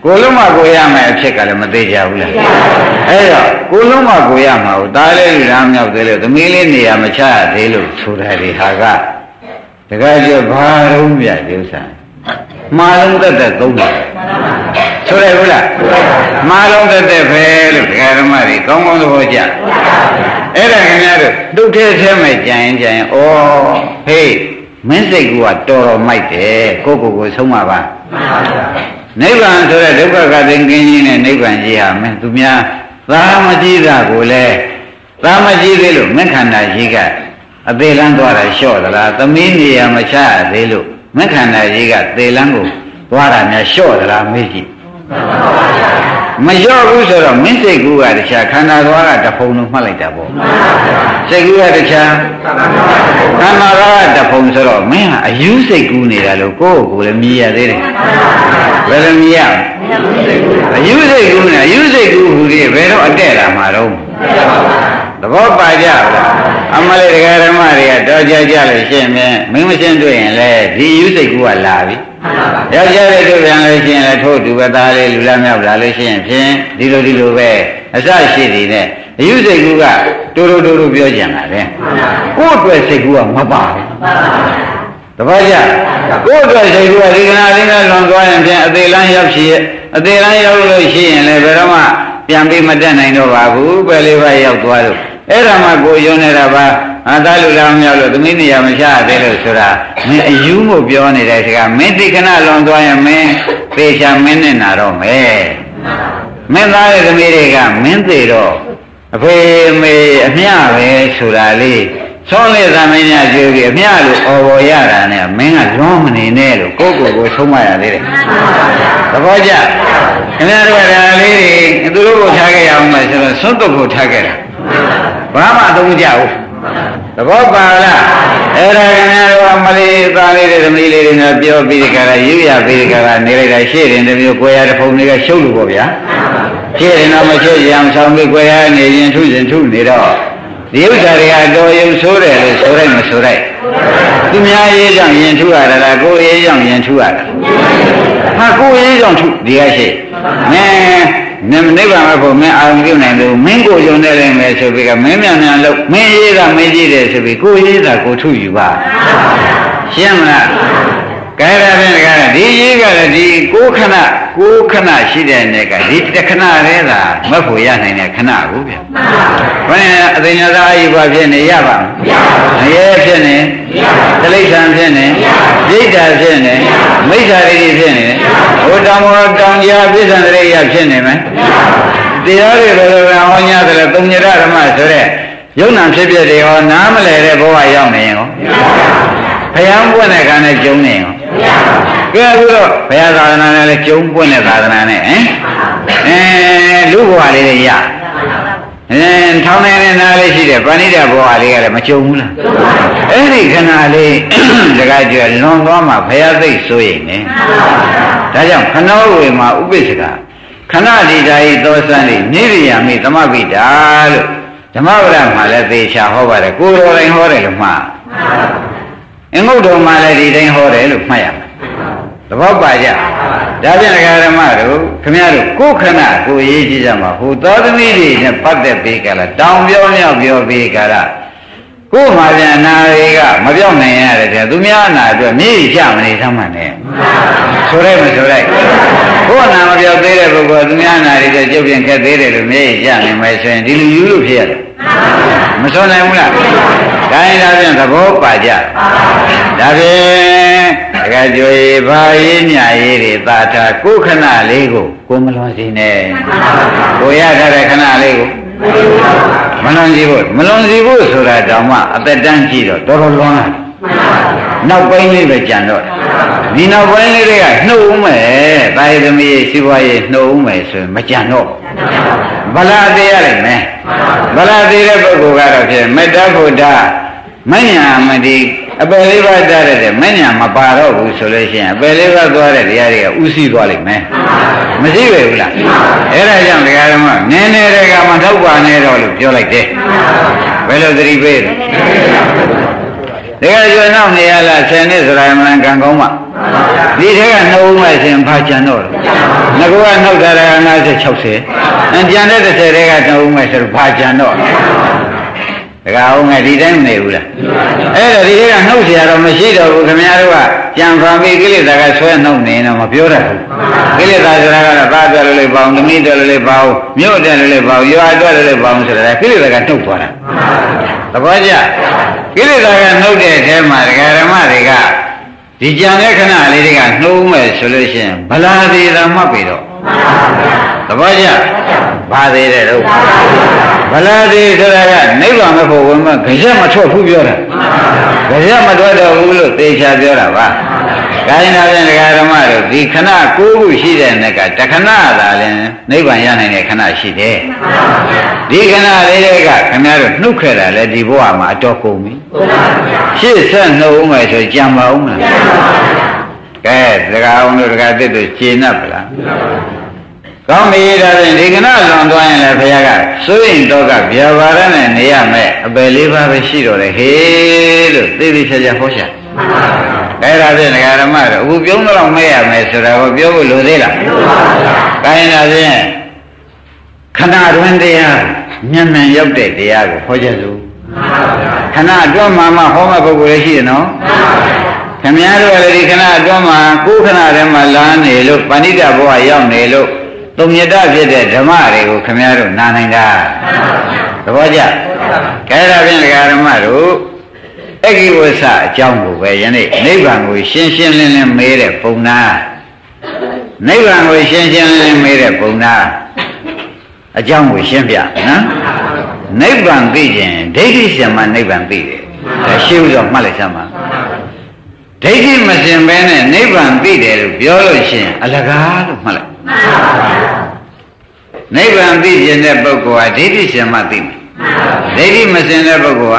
ကိုလုံးမကိုရမယ်အဖြစ်ကလည်းမသေးကြဘူးလားအဲ့တော့ကိုလုံးမကိုရမှာကိုဒါလေးလူသားမြောက်သေးလို့သမီးလေးနေရာမချရသေးလို့ဆိုတာဒီဟာကတကယ်ကြောဘာလုံးပြဒီဥစ္စာမာလုံးတက်တက်သုံးတယ်ဆိုရဘူးလားမာလုံးတက်တက်ပဲလို့ဒကာဓမ္မတွေကောင်းကောင်းသဘောကျအဲ့ဒါခင်ဗျားတို့ဒုထဲထဲမဲ့ကြရင်ဩဟေးမင်းစိတ်ကူကတော်တော်မိုက်တယ်ကိုဆုံးမပါနိဗ္ဗာန်ဆိုတဲ့ဒုက္ခကသိင်ကင်းကြီးနဲ့နိဗ္ဗာန်ကြီးဟာမင်းသူများသာမကြည့်တာကိုလည်းသာမကြည့်သေးလို့မင်းခန္ဓာကြီးကအသေးလန်းသွားတာလျှော့သလားသမီးနေရာမချရသေးလို့မင်းခန္ဓာကြီးကသေလန်းကိုသွားတာများလျှော့သလားမေးကြည့်မလျှော့ဘူးဆိုတော့မင်းစိတ်ကူကတခြားခန္ဓာသွားကတဖုံလုံးမှတ်လိုက်တာပေါ့စိတ်ကူကတခြားခန္ဓာသွားကတဖုံဆိုတော့မင်းဟာအယူစိတ်ကူနေတာလို့ကိုယ့်ကိုယ်လည်းမြည်ရသေးတယ်ဘယ်လိုမြည်ရအယူစိတ်ကူနဲ့အယူစိတ်ကူဟူဒီဘယ်တော့အတက်လာမှာတော့သဘောပါကြလားအမလေးတရားဓမ္မတွေကတော်ကြကြလို့ရှင်းမြင်မင်းမရှင်းတွေ့ရင်လည်းဒီအယူစိတ်ကူကလာပြီယောက်ျားလေးတို့ပြန်လို့ရှိရင်လည်းထို့တူပဲသားလေးလူလားမြောက်လာလို့ရှိရင်ဖြင့်ဒီလိုပဲအစရှိနေတဲ့အယူစိတ်ကူကတိုးပြောကြတာလေကိုယ့်အတွက်စိတ်ကူကမပါဘူးတပည့်ကြကိုယ့်အတွက်စိတ်ကူကဒီကနာလေးနဲ့လွန်သွားရင်ဖြင့်အသေးလန်းရောက်ရှိအသေးလန်းရောက်လို့ရှိရင်လည်းဘယ်တော့မှပြန်ပြီးမတက်နိုင်တော့ပါဘူးပဲလေးပါရောက်သွားလို့အဲ့ဒါမှကိုယုံနေတာပါအာသာလူလောင်မြောက်လို့သမီးနေရာမချသေးလို့ဆိုတာမင်းအယူမို့ပြောနေတဲ့စကားမင်းဒီကနလွန်သွားရင်မင်းသေချာမင်းနဲ့နာတော့မယ်မင်းသားရဲ့သမီးတွေကမင်းသေးတော့အဖေမေအမျှပဲဆိုတာလေးဆုံးလေသမင်းများကြည့်ပြီးအမျှလို့အော်ပေါ်ရတာနဲ့မင်းကလွန်မနေနဲ့လို့ကိုဆုံးမရသေးတယ်သဘောကျခင်ဗျားတို့ကဒါလေးတွေသူတို့ကိုထားခဲ့ရအောင်မယ်ဆိုတော့ဆုံးတုတ်ကိုထားခဲ့တာဘာမှသုံးကြဘူးသဘောပါလားအဲ့ဒါခင်ဗျားတို့ကမလေးသားလေးတွေသမီးလေးတွေနဲ့ပြောပြီးဒီကရာရွရပြီးဒီကရာနေလိုက်တာရှေ့ရင်တမျိုးကိုရတဲ့ဖုံတွေကရှုပ်လို့ပေါ့ဗျာရှေ့ရင်တော့မရှေ့ရအောင်ဆောင်ပြီးကိုရနေရင်ထုနေတော့ဒီဥစ္စာတွေကအတော်ရုံဆိုးတယ်လို့ဆိုလိုက်မဆိုလိုက်သူများရေးကြောင့်ရင်ထုရတာလားကိုရေးကြောင့်ရင်ထုရတာဟာကိုရေးကြောင့်ထုဒီကရှိမင်းနိဗ္ဗာန်မှာဖို့မင်းအာရုံပြုနိုင်လို့မင်းကိုယုံနေတယ်မယ်ဆိုပြီးကမင်းမြန်လို့မင်းရေးတာမင်းကြည့်တယ်ဆိုပြီးကိုရေးတာကိုထုယူပါရှင်းမလားကဲဒါဖြင့်ဒီရေးကလည်းဒီကိုခဏရှိတဲ့နေ့ကဒီတခဏလေးသာမဖို့ရနိုင်တဲ့ခဏကိုဗျဘယ်အသိဉာဏ်သာအယူပါဖြစ်နေရပါမရဲဖြစ်နေတိဋ္ဌံဖြစ်နေဒိဋ္ဌာဖြစ်နေမိစ္ဆာဒိဋ္ဌိဖြစ်နေဟိုတောင်ကြားပြစ္ဆန္ဒရိယဖြစ်နေမယ်တရားတွေဘယ်လိုလဲဟောညာတယ်သုံးညရဓမ္မဆိုတဲ့ယုံနာဖြစ်ဖြစ်တွေဟောနားမလဲတဲ့ဘဝရောက်နေရင်ဟောဘုရားပွင့်တဲ့ခါနဲ့ကျုံနေရောကဲအခုတော့ဘုရားသာသနာနဲ့လည်းကျုံပွင့်တဲ့သာသနာနဲ့လူဘဝလေးတွေရထောင်းနေတဲ့နားလေးရှိတယ်ပဏိတဘဝလေးကလည်းမကျုံဘူးလားအဲ့ဒီခဏလေးတခါကျလွန်သွားမှဘုရားသိဆိုရင်ねဒါကြောင့်ခဏဝေမှာဥပိ္ပစကခဏဒီဓာယိသောစံလေးနိရိယာမိသမပိတာလို့ဓမ္မဝရမှာလည်းသေချာဟောပါတယ်ကိုယ်တော်တိုင်ဟောတယ်လို့မှားအင်္ဂုတ္တမှာလည်းဒီတိုင်းဟောတယ်လို့မှတ်ရမယ်သဘောပါကြဒါဖြင့်ဓမ္မတို့ခမရတို့ကိုယ်ခဏကိုယ်ရေးကြည့်ကြမှာဟိုသောသမီးတွေနဲ့ပတ်သက်ပြီးကြလားတောင်ပြောမြောက်ပြောပြီးကြလားကိုယ်မှာပြန်နာတွေကမပြောက်နိုင်ရတယ်တဲ့သူများနာအတွက်မြေချမနေသမ်းမှန်နဲ့ဆိုလိုက်မဆိုလိုက်ကိုယ်နာမပြောက်သေးတဲ့ပုဂ္ဂိုလ်သူများနာတွေကျုပ်ပြန်ခက်သေးတယ်လို့မြေချနေမယ်ဆိုရင်ဒီလူယူလို့ဖြစ်ရတယ်မဆိုနိုင်ဘူးလားဒါရင်ဒါဖြင့်သဘောပါကြဒါဖြင့်တကယ်ကြွေဘာရေးမြရေးတွေသာထားကိုခဏလေးကိုမလွန်စီနဲ့ကိုရထားတဲ့ခဏလေးကိုမလွန်စီဖို့ဆိုတာတောင်မှအသက်တန်းကြည့်တော့တော်တော်လွန်လာနောက်ပိုင်းလေးပဲကြံတော့ဒီနောက်ပိုင်းလေးတွေကနှုတ်ဦးမယ်တာယသမီးစီးပွားရေးနှုတ်ဦးမယ်ဆိုရင်မကြံတော့ဗလာသေးရလိမ့်မယ်ဗလာသေးတဲ့ပုဂ္ဂိုလ်ကတော့ဖြင့်မေတ္တာဘုဒ္ဓမညာမတိအပယ်လေးပါးတတ်တဲ့မညာမပါတော့ဘူးဆိုလို့ရှိရင်အပယ်လေးပါးသွားတဲ့တရားတွေကဥသိသွားလိမ့်မယ်မရှိပဲဘူးလားအဲ့ဒါကြောင့်တရားဓမ္မနည်းနည်းတွေကမထောက်ပါနဲ့တော့လို့ပြောလိုက်တယ်ဘယ်လိုသတိပေးလဲတကယ်ကျွမ်းတော့နေရလား10နှစ်ဆိုတာမှန်ကံကောင်းမှဒီထက်ကနှုတ်မဲ့စဉ်ဘာကြံတော့ငါကနှုတ်တာက50 60ကြံတဲ့30တွေကနှုတ်မဲ့ဆိုဘာကြံတော့တကအောင်ငါဒီတိုင်းမနေဘူးလားအဲ့တော့ဒီကနှုတ်เสียတော့မရှိတော့ဘူးခင်ဗျားတို့ကကြံဖန်ပြီးကိလေသာကဆွဲနှုတ်နေတော့မပြောတတ်ဘူးကိလေသာဆိုတာကတော့သားပြောလို့လေပေါအောင်သမီးပြောလို့လေပေါအောင်မြို့တယ်လို့လေပေါအောင်ရွာပြောလို့လေပေါအောင်ဆိုတာကိလေသာကနှုတ်သွားတာသဘောကျကိလေသာကနှုတ်တဲ့အထဲမှာဒကာဓမ္မတွေကဒီကြံတဲ့ခဏလေးတွေကနှုတ်မဲ့ဆိုလို့ရှိရင်ဗလာသေးတာမှတ်ပြီတော့သဘောကျဘာသေးတယ်တော့ဗလာသေးဆိုတာကနိဗ္ဗာန်မဖို့ဝင်မကြက်မထွက်ဘူးပြောတာကြက်မထွက်တော့ဘူးလို့သေချာပြောတာပါဒါရင်တော့ဒကာဓမ္မတို့ဒီခဏ9ခုရှိတဲ့နဲ့ကတခဏသာလဲနိဗ္ဗာန်ရနိုင်တဲ့ခဏရှိတယ်ဒီခဏလေးတွေကခင်ဗျားတို့နှုတ်ခဲ့တာလဲဒီဘဝမှာအတော်ကုန်ပြီရှေ့ဆက်နှုတ်မယ်ဆိုကြံပါဦးမလားကဲဒကာအောင်တို့ဒကာတစ်တို့ရှင်း납ဗလားကောင်းပြီဒါဖြင့်ဒီကနေ့လွန်သွားရင်လည်းဘုရားကစိုးရင်တော့ကဗျာပါရနဲ့နေရမယ်အပယ်လေးပါးပဲရှိတော့တယ်ဟေးလို့သိသိချာချာဟောရှာအဲ့ဒါဖြင့်ဒကာဓမ္မတို့အခုပြုံးတော့မဲ့ရမယ်ဆိုတာကိုပြောဖို့လိုသေးလားကိုင်းဒါဖြင့်ခဏတွင်တရားဉာဏ်နဲ့ရောက်တဲ့တရားကိုဟောချက်စို့ခဏအတွင်းမှာဟောမဲ့ပုဂ္ဂိုလ်လည်းရှိတယ်နော်ခင်ဗျားတို့လည်းဒီခဏအတွင်းမှာကိုယ်ခဏထဲမှာလာနေလို့ပဏိတဘဝရောက်နေလို့သုံးမြတ်ဖြစ်တဲ့ဓမ္မတွေကိုခင်ဗျားတို့နာနိုင်တာသဘောကျကဲဒါဖြင့်ဒကာဓမ္မတို့အက္ခိဝဆအကြောင်းကိုပဲယနေ့နိဗ္ဗာန်ကိုရှင်းရှင်းလင်းလင်းမေးတဲ့ပုံနာနိဗ္ဗာန်ကိုရှင်းရှင်းလင်းလင်းမေးတဲ့ပုံနာအကြောင်းကိုရှင်းပြနော်နိဗ္ဗာန်သိခြင်းဒိဋ္ဌိရှင်မှနိဗ္ဗာန်သိတယ်ဒါရှင်းဥစွာမှတ်လိုက်စမ်းပါဒိဋ္ဌိမရှင်ဘဲနဲ့နိဗ္ဗာန်သိတယ်လို့ပြောလို့ရှိရင်အလကားလို့မှတ်လိုက်နိဗ္ဗာန်သိခြင်းတဲ့ပုဂ္ဂိုလ်ဟာဒိဋ္ဌိရှင်မှသိမယ်ဒိဋ္ဌိမရှင်တဲ့ပုဂ္ဂိုလ်ဟာ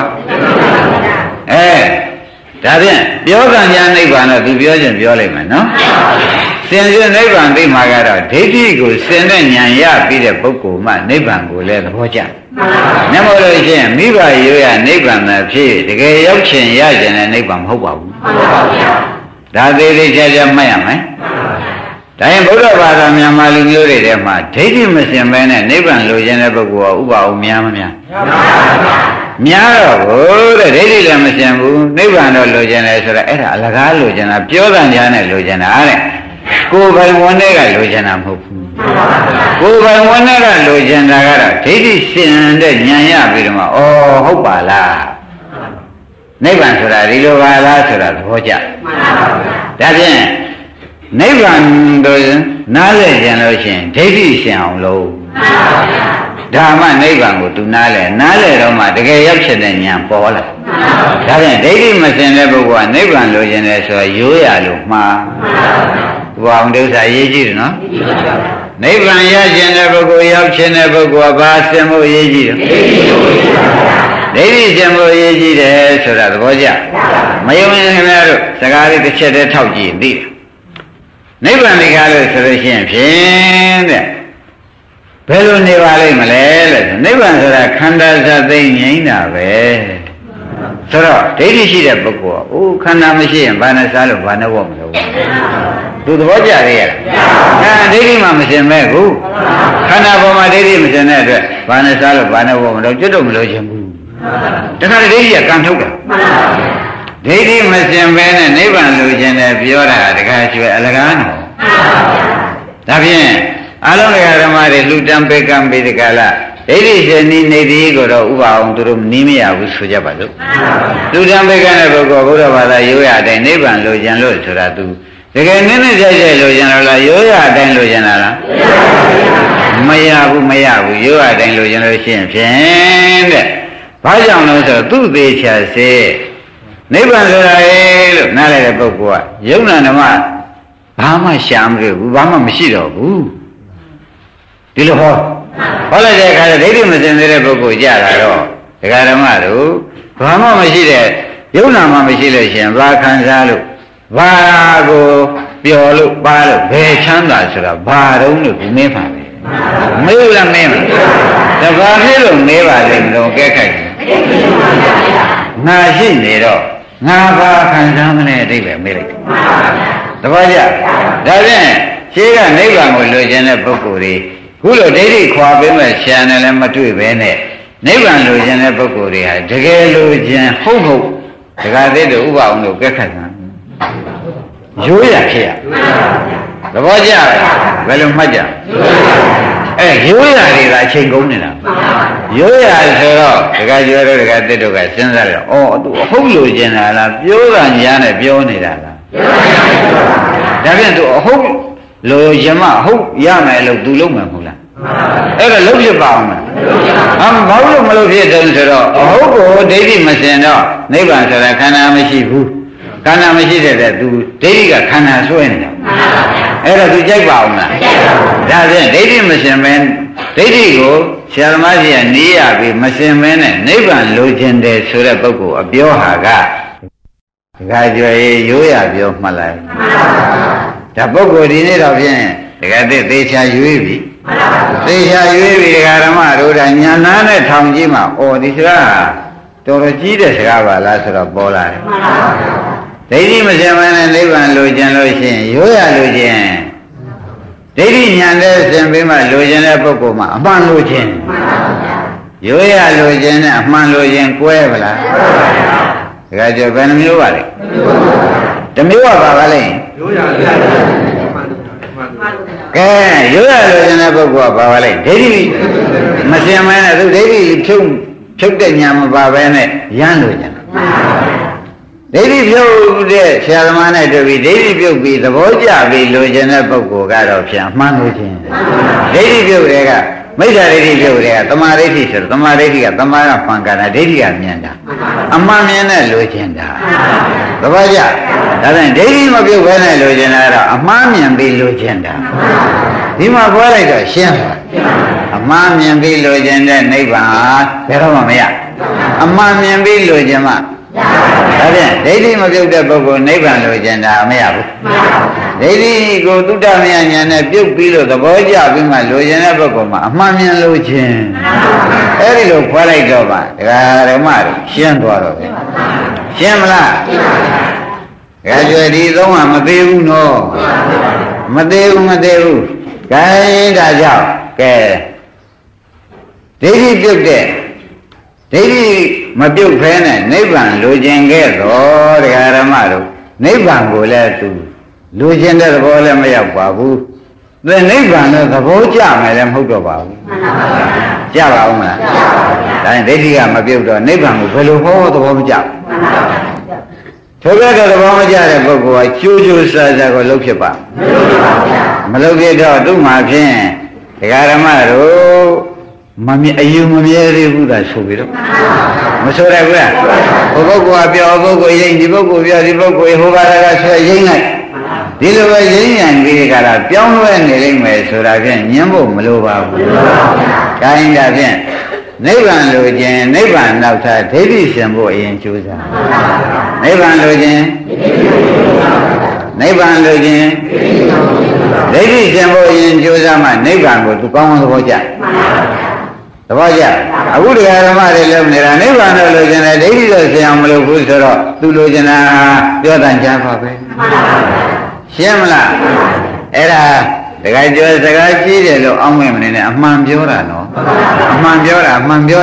ဒါဖြင့်ပြောကံညာနိဗ္ဗာန်တော့သူပြောခြင်းပြောလိုက်မယ်နော်စင်စစ်နိဗ္ဗာန်သိမှာကတော့ဒိဋ္ဌိကိုစင်တဲ့ဉာဏ်ရပြီးတဲ့ပုဂ္ဂိုလ်မှနိဗ္ဗာန်ကိုလည်းသဘောကျမျက်မှောက်လို့ရှိရင်မိဘရိုးရနိဗ္ဗာန်သာဖြစ်တကယ်ရောက်ခြင်းရခြင်းနဲ့နိဗ္ဗာန်မဟုတ်ပါဘူးဒါသေးသေးချာချာမှတ်ရမယ်ဒါရင်ဗုဒ္ဓဘာသာမြန်မာလူမျိုးတွေထဲမှာဒိဋ္ဌိမစင်ပဲနဲ့နိဗ္ဗာန်လိုချင်တဲ့ပုဂ္ဂိုလ်ကဥပအောင်များမများများတော့ဘုတဲ့ဒိဋ္ဌိလည်းမစင်ဘူးနိဗ္ဗာန်တော့လိုချင်တယ်ဆိုတော့အဲ့ဒါအလကားလိုချင်တာပြောတဲ့ညာနဲ့လိုချင်တာတဲ့ကိုယ်ပိုင်ဝန်တွေကလိုချင်တာမဟုတ်ဘူးကိုယ်ပိုင်ဝန်တွေကလိုချင်တာကတော့ဒိဋ္ဌိရှင်တဲ့ဉာဏ်ရပြီးတော့မှဩဟုတ်ပါလားနိဗ္ဗာန်ဆိုတာဒီလိုပါလားဆိုတာသဘောကျဒါဖြင့်နိဗ္ဗာန်တို့နားလည်ကြလို့ရှိရင်ဒိဋ္ဌိရှင်အောင်လို့ဓမ္မနိဗ္ဗာန်ကိုသူနားလည်တော့မှတကယ်ရောက်ဖြစ်တဲ့ဉာဏ်ပေါ်လာဒါဖြင့်ဒိဋ္ဌိမစင်တဲ့ပုဂ္ဂိုလ်ကနိဗ္ဗာန်လိုချင်တယ်ဆိုတော့ရိုးရလို့မှားဘုရားဒုစရရေးကြည့်တယ်နော်နိဗ္ဗာန်ရခြင်းတဲ့ပုဂ္ဂိုလ်ရောက်ခြင်းတဲ့ပုဂ္ဂိုလ်ကဘာစင်ဖို့ရေးကြည့်တယ်ဒိဋ္ဌိစင်ဖို့ရေးကြည့်တယ်ဆိုတာသဘောကျမယုံရင်ခင်ဗျားတို့စကားလေးတစ်ချက်တည်းထောက်ကြည့်သိတယ်နိဗ္ဗာန်ဒီကားလို့ဆိုလို့ရှိရင်ဖြင့်တဲ့ဘယ်လိုနေပါလိမ့်မလဲလို့နိဗ္ဗာန်ဆိုတာခန္ဓာဇာသိငြိမ်းတာပဲဆိုတော့ဒိဋ္ဌိရှိတဲ့ပုဂ္ဂိုလ်ကအိုးခန္ဓာမရှိရင်ဘာနဲ့စားလို့ဘာနဲ့ဝတ်မလို့သူသဘောကျသေးရဲ့လားဒိဋ္ဌိမှမစင်မဲ့ဘူးခန္ဓာပေါ်မှာဒိဋ္ဌိမစင်တဲ့အတွက်ဘာနဲ့စားလို့ဘာနဲ့ဝတ်မလို့ကျွတ်တော့မလို့ခြင်းဘူးတခါဒိဋ္ဌိကကံထုတ်တာဒိဋ္ဌိမစင်ပဲနဲ့နိဗ္ဗာန်လိုချင်တယ်ပြောတာတခါကျွဲအလကားနော်ဒါဖြင့်အလုံးစုံဓမ္မတွေလူတံပေကံပေတကလာဒိဋ္ဌိရှင်ဤနေတိကိုတော့ဥပအောင်သူတို့နီးမရဘူးဆိုကြပါစို့လူတံပေကံတဲ့ပုဂ္ဂိုလ်ဘုရားဘာသာရိုးရတဲ့အတိုင်းနိဗ္ဗာန်လိုချင်လို့ဆိုတာသူတကယ်နည်းနည်းကြိုက်ကြိုက်လိုချင်လားရိုးရအတိုင်းလိုချင်လားမရဘူးရိုးရအတိုင်းလိုချင်လို့ရှိရင်ဖြင့်တဲ့ဘာကြောင့်လဲဆိုတော့သူ့သေးချာစေနိဗ္ဗာန်ဆိုတာလေလို့နားလည်တဲ့ပုဂ္ဂိုလ်ကယုံနာဓမ္မဘာမှရှာမတွေ့ဘူးဘာမှမရှိတော့ဘူးဒီလိုဟောလိုက်တဲ့အခါကျဒိဋ္ဌိမစင်သေးတဲ့ပုဂ္ဂိုလ်ကြလာတော့ဒကာဓမ္မတို့ဘာမှမရှိတဲ့ယုံနာမှမရှိလို့ရှင်ဘာခံစားလို့ဘာကိုပျော်လို့ပါလို့ဘယ်ချမ်းသာဆိုတာဘာတုံးလို့ဒီမင်းပါပဲမေးလားမင်းတဘာဖြစ်လို့မေးပါလိမ့်မလို့ကဲခိုက်ငါရှိနေတော့ငါဘာခံစားမလဲအတိတ်ပဲမေးလိုက်သဘောကြဒါဖြင့်ရှင်းကနိဗ္ဗာန်ကိုလိုချင်တဲ့ပုဂ္ဂိုလ်တွေခုလိုဒိဋ္ဌိခွာပေးမဲ့ဆရာနဲ့လည်းမတွေ့ပဲနဲ့နိဗ္ဗာန်လိုချင်တဲ့ပုဂ္ဂိုလ်တွေဟာတကယ်လိုချင်ဟုတ်ဟုတ်ဒကာသေးတို့ဥပအောင်တို့ကက်ခတ်တာရိုးရဖြစ်ရသဘောကျဘယ်လိုမှတ်ကြရိုးရတွေကအချိန်ကုန်နေတာရိုးရဆိုတော့ဒကာကျော်တို့ဒကာသစ်တို့ကစဉ်းစားတယ်သူအဟုတ်လိုချင်တာလားပြောတာညာနဲ့ပြောနေတာလားဒါဖြင့်သူအဟုတ်လိုချင်မှဟုတ်ရမယ်လို့သူလုပ်မှာမဟုတ်လားအဲ့ဒါလုပ်ဖြစ်ပါအောင်မဘာလို့မလုပ်ဖြစ်တုံးဆိုတော့အဟုတ်ကိုဒိဋ္ဌိမစင်တော့နိဗ္ဗာန်ဆိုတာခန္ဓာမရှိဘူးခန္ဓာမရှိတဲ့သူဒိဋ္ဌိကခန္ဓာဆွဲနေတာအဲ့တော့သူကြိုက်ပါအောင်လားဒါဖြင့်ဒိဋ္ဌိမစင်မင်းဒိဋ္ဌိကိုဆရာသမားကြီးကနေရပြီးမစင်မင်းနဲ့နိဗ္ဗာန်လိုချင်တယ်ဆိုတဲ့ပုဂ္ဂိုလ်အပြောဟာကဒကာကျော်ရေးရိုးရပြောမှတ်လိုက်ဒါပုဂ္ဂိုလ်ဒီနေ့တော့ဖြင့်ဒကာသစ်သေချာရွေးပြီသေချာရွေးပြီဒကာဓမ္မတို့ဒါညာနာနဲ့ထောင်ကြည့်မှဒီစကားတော်တော်ကြီးတဲ့စကားပါလားဆိုတော့ပေါ်လာတယ်ဒိဋ္ဌိမစင်မနဲ့နိဗ္ဗာန်လိုချင်လို့ရှိရင်ရိုးရလိုချင်ဒိဋ္ဌိညာနဲ့စင်ပြီးမှလိုချင်တဲ့ပုဂ္ဂိုလ်မှာအမှန်လိုချင်ရိုးရလိုချင်နဲ့အမှန်လိုချင်ကွဲပါလားဒကာကျော်ဘယ်နှမျိုးပါလဲတစ်မျိုးပါပါလိမ့်ရိုးရလိုချင်ကဲရိုးရလိုချင်တဲ့ပုဂ္ဂိုလ်ကပါပါလိမ့်ဒိဋ္ဌိမစင်မနဲ့သူဒိဋ္ဌိဖြုတ်တဲ့ညာမပါဘဲနဲ့ရမ်းလိုချင်ဒိဋ္ဌိပြုတ်တဲ့ဆရာသမားနဲ့တွေ့ပြီးဒိဋ္ဌိပြုတ်ပြီးသဘောကျပြီးလိုချင်တဲ့ပုဂ္ဂိုလ်ကတော့ဖြင့်အမှန်လိုချင်ဒိဋ္ဌိပြုတ်တဲ့ကမိစ္ဆာဒိဋ္ဌိပြုတ်တဲ့ကသမာဓိဋ္ဌိဆိုတော့သမာဓိဋ္ဌိကသမာဓိမှန်ကန်တာဒိဋ္ဌိကမြင်တာအမှန်မြင်တဲ့လိုချင်တာသဘောကျဒါဖြင့်ဒိဋ္ဌိမပြုတ်ဘဲနဲ့လိုချင်တာတော့အမှန်မြင်ပြီးလိုချင်တာဒီမှာပြောလိုက်တော့ရှင်းအမှန်မြင်ပြီးလိုချင်တဲ့နိဗ္ဗာန်ဘယ်တော့မှမရအမှန်မြင်ပြီးလိုချင်မှဒါဖြင့်ဒိဋ္ဌိမပြုတ်တဲ့ပုဂ္ဂိုလ်နိဗ္ဗာန်လိုချင်တာမရဘူးဒိဋ္ဌိကိုသုတ္တမယဉာဏ်နဲ့ပြုတ်ပြီးလို့သဘောကျပြီးမှလိုချင်တဲ့ပုဂ္ဂိုလ်မှာအမှန်မြင်လိုချင်အဲ့ဒီလိုခွဲလိုက်တော့ပါဒကာဓမ္မတွေရှင်းသွားတော့ပဲရှင်းမလားဒကာကျွယ်ဒီသုံးကမသေးဘူးနော်မသေးဘူးကဲဒါကြောင့်ကဲဒိဋ္ဌိပြုတ်တဲ့ဒိဋ္ဌိမပြုတ်ဖဲနဲ့နိဗ္ဗာန်လိုချင်ခဲ့တော့တရားဓမ္မတို့နိဗ္ဗာန်ကိုလည်းသူလိုချင်တဲ့သဘောလည်းမရောက်ပါဘူးသင်နိဗ္ဗာန်နဲ့သဘောကျမယ်လည်းမဟုတ်တော့ပါဘူးကျပါဦးမလားဒါရင်ဒိဋ္ဌိကမပြုတ်တော့နိဗ္ဗာန်ကိုဘယ်လိုဟောသဘောမကျထိုကဲ့တဲ့သဘောမကျတဲ့ပုဂ္ဂိုလ်ကကျိုးကျိုးဆာဆာကိုလှုပ်ဖြစ်ပါမလှုပ်ဖြစ်တော့သူ့မှာဖြင့်တရားဓမ္မတို့မမြအယူမမြဲသေးဘူးသာဆိုပြီးတော့မဆိုရဘူးလားဟိုပုဂ္ဂိုလ်ကပြောပုဂ္ဂိုလ်ရိမ့်ဒီပုဂ္ဂိုလ်ပြောဒီပုဂ္ဂိုလ်ဟိုဘာကဆွဲရိမ့်လိုက်ဒီလိုပဲရိမ့်ရံပြီးကြတာပြောင်းလဲနေလိမ့်မယ်ဆိုတာဖြင့်ညှင်းဖို့မလိုပါဘူး။ဒါရင်ဒါဖြင့်နိဗ္ဗာန်လိုခြင်းနိဗ္ဗာန်နောက်ထပ်ဒိဋ္ဌိရှင်ဖို့အရင်ကြိုးစားနိဗ္ဗာန်လိုခြင်းနိဗ္ဗာန်လိုခြင်းဒိဋ္ဌိရှင်ဖို့အရင်ကြိုးစားမှနိဗ္ဗာန်ကိုသူကောင်းကောင်းသဘောကျသဘောကျအခုတရားဓမ္မတွေလုံးနေတာနိဗ္ဗာန်တော့လိုချင်တယ်ဒိဋ္ဌိတော့ဆင်အောင်မလုပ်ဘူးဆိုတော့သူလိုချင်တာပြောတန်ချမ်းပါပဲရှင်းမလားအဲ့ဒါတခါကျော်စကားကြီးတယ်လို့အောင်းမဲ့မနေနဲ့အမှန်ပြောတာနော်အမှန်ပြောတာတခါကျော်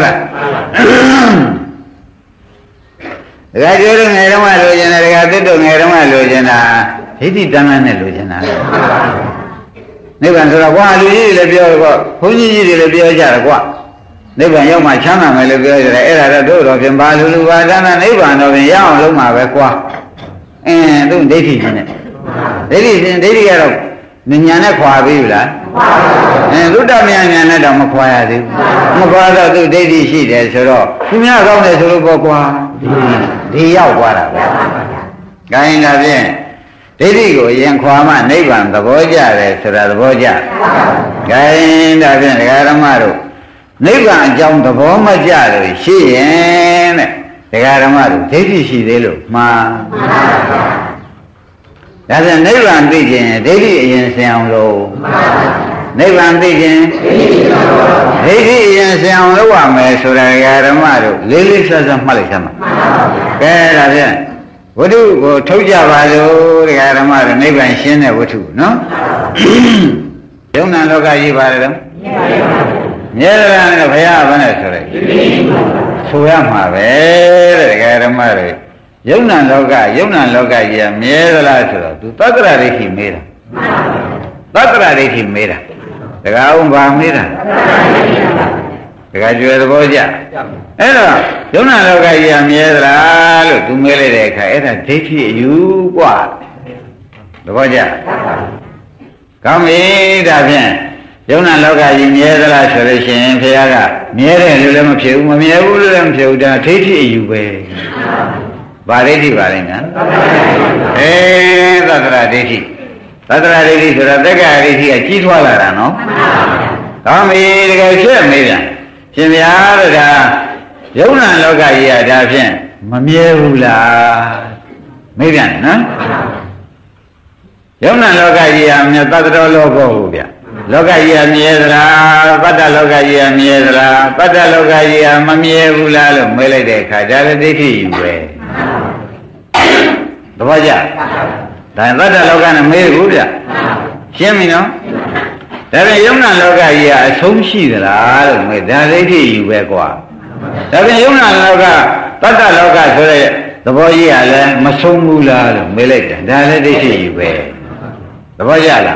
တို့ငယ်တုန်းကလိုချင်တယ်တခါသစ်တို့ငယ်တုန်းကလိုချင်တာဒိဋ္ဌိတန်တန်နဲ့လိုချင်တာနိဗ္ဗာန်ဆိုတော့ကွာလူကြီးတွေလည်းပြောတော့ဘုန်းကြီးတွေလည်းပြောကြတယ်ကွာနိဗ္ဗာန်ရောက်မှချမ်းသာမယ်လို့ပြောကြတယ်အဲ့ဒါတော့တို့တော့ပြင်ပါလူပါဒါနနိဗ္ဗာန်တော့ပြင်ရအောင်လုပ်မှာပဲကွာသူဒိဋ္ဌိရှင်နဲ့ဒိဋ္ဌိကတော့ညာနဲ့ခွာပြီလားသုတ္တမယဉာဏ်နဲ့တော့မခွာရသေးဘူးမခွာတော့သူဒိဋ္ဌိရှိတယ်ဆိုတော့သူများကောင်းတယ်ဆိုလို့ပေါ့ကွာဒီရောက်သွားတာပဲဂိုင်းတာဖြင့်ဒိဋ္ဌိကိုရင်ခွာမှနိဗ္ဗာန်သဘောကျတယ်ဆိုတာသဘောကျဂိုင်းတာဖြင့်ဒကာဓမ္မတို့နိဗ္ဗာန်အကြောင်းသဘောမကျလို့ရှိရင်တဲ့ဒကာဓမ္မတို့ဒိဋ္ဌိရှိသေးလို့မှားဒါဆိုနိဗ္ဗာန်သိခြင်းဒိဋ္ဌိအရင်ဆင်အောင်လို့နိဗ္ဗာန်သိခြင်းဒိဋ္ဌိအရင်ဆင်အောင်လုပ်ရမယ်ဆိုတာဓမ္မတို့လေးလေးဆက်ဆက်မှတ်လိုက်စမ်းပါကဲဒါဖြင့်ဒဝတ္ထုကိုထုတ်ကြပါလို့တရားဓမ္မတွေနိဗ္ဗာန်ရှင်းတဲ့ဝတ္ထုနော်ယုံနာလောကကြီးပါတယ်တော့မြဲတယ်နဲ့ဘုရားကဘယ်နဲ့ဆိုရဲဆိုရမှာပဲတဲ့တရားဓမ္မတွေယုံနာလောကကြီးကမြဲသလားဆိုတော့သူသတ္တရဒိဋ္ဌိမေးတာသတ္တရဒိဋ္ဌိမေးတာတရားအောင်ဗာမေးတာတရားကျွယ်သဘောကျအဲ့တော့ယုံနာလောကကြီးကမြဲသလားလို့သူမေးလိုက်တဲ့အခါအဲ့ဒါဒိဋ္ဌိအယူกว่าသဘောကျကောင်းပြီဒါဖြင့်ယုံနာလောကကြီးမြဲသလားဆိုလို့ရှိရင်ဘုရားကမြဲတယ်လို့လည်းမဖြစ်ဘူးမမြဲဘူးလို့လည်းမဖြစ်ဘူးဒါဒိဋ္ဌိအယူပဲဗာဒိဋ္ဌိပါလိမ့်မယ်သတ္တရဒိဋ္ဌိဆိုတာသက္ကာဒိဋ္ဌိကကြီးထွားလာတာနော်ကောင်းပြီတကယ်ဖြစ်မေးပြန်ရှင်ဗျာတို့ဒါယုံနာလောကကြီးကဒါဖြင့်မမြဲဘူးလားမေးပြန်နော်ယုံနာလောကကြီးကမြတ်တတ္တရောလောကောဟုတ်ဗျလောကကြီးကမြဲသလားပတ္တလောကကြီးကမြဲသလားပတ္တလောကကြီးကမမြဲဘူးလားလို့မေးလိုက်တဲ့အခါဒါလည်းဒိဋ္ဌိယူပဲသဘောကျဒါပတ္တလောကနဲ့မေးဘူးဗျရှင်းပြီနော်ဒါပြန်ယုံနာလောကကြီးကအဆုံးရှိသလားလို့မေးဒါဒိဋ္ဌိယူပဲကွာဒါပြန်ယုံနာလောကပတ္တလောကဆိုတဲ့သဘောကြီးကလည်းမဆုံးဘူးလားလို့မေးလိုက်တယ်ဒါလည်းဒိဋ္ဌိယူပဲသဘောကျလား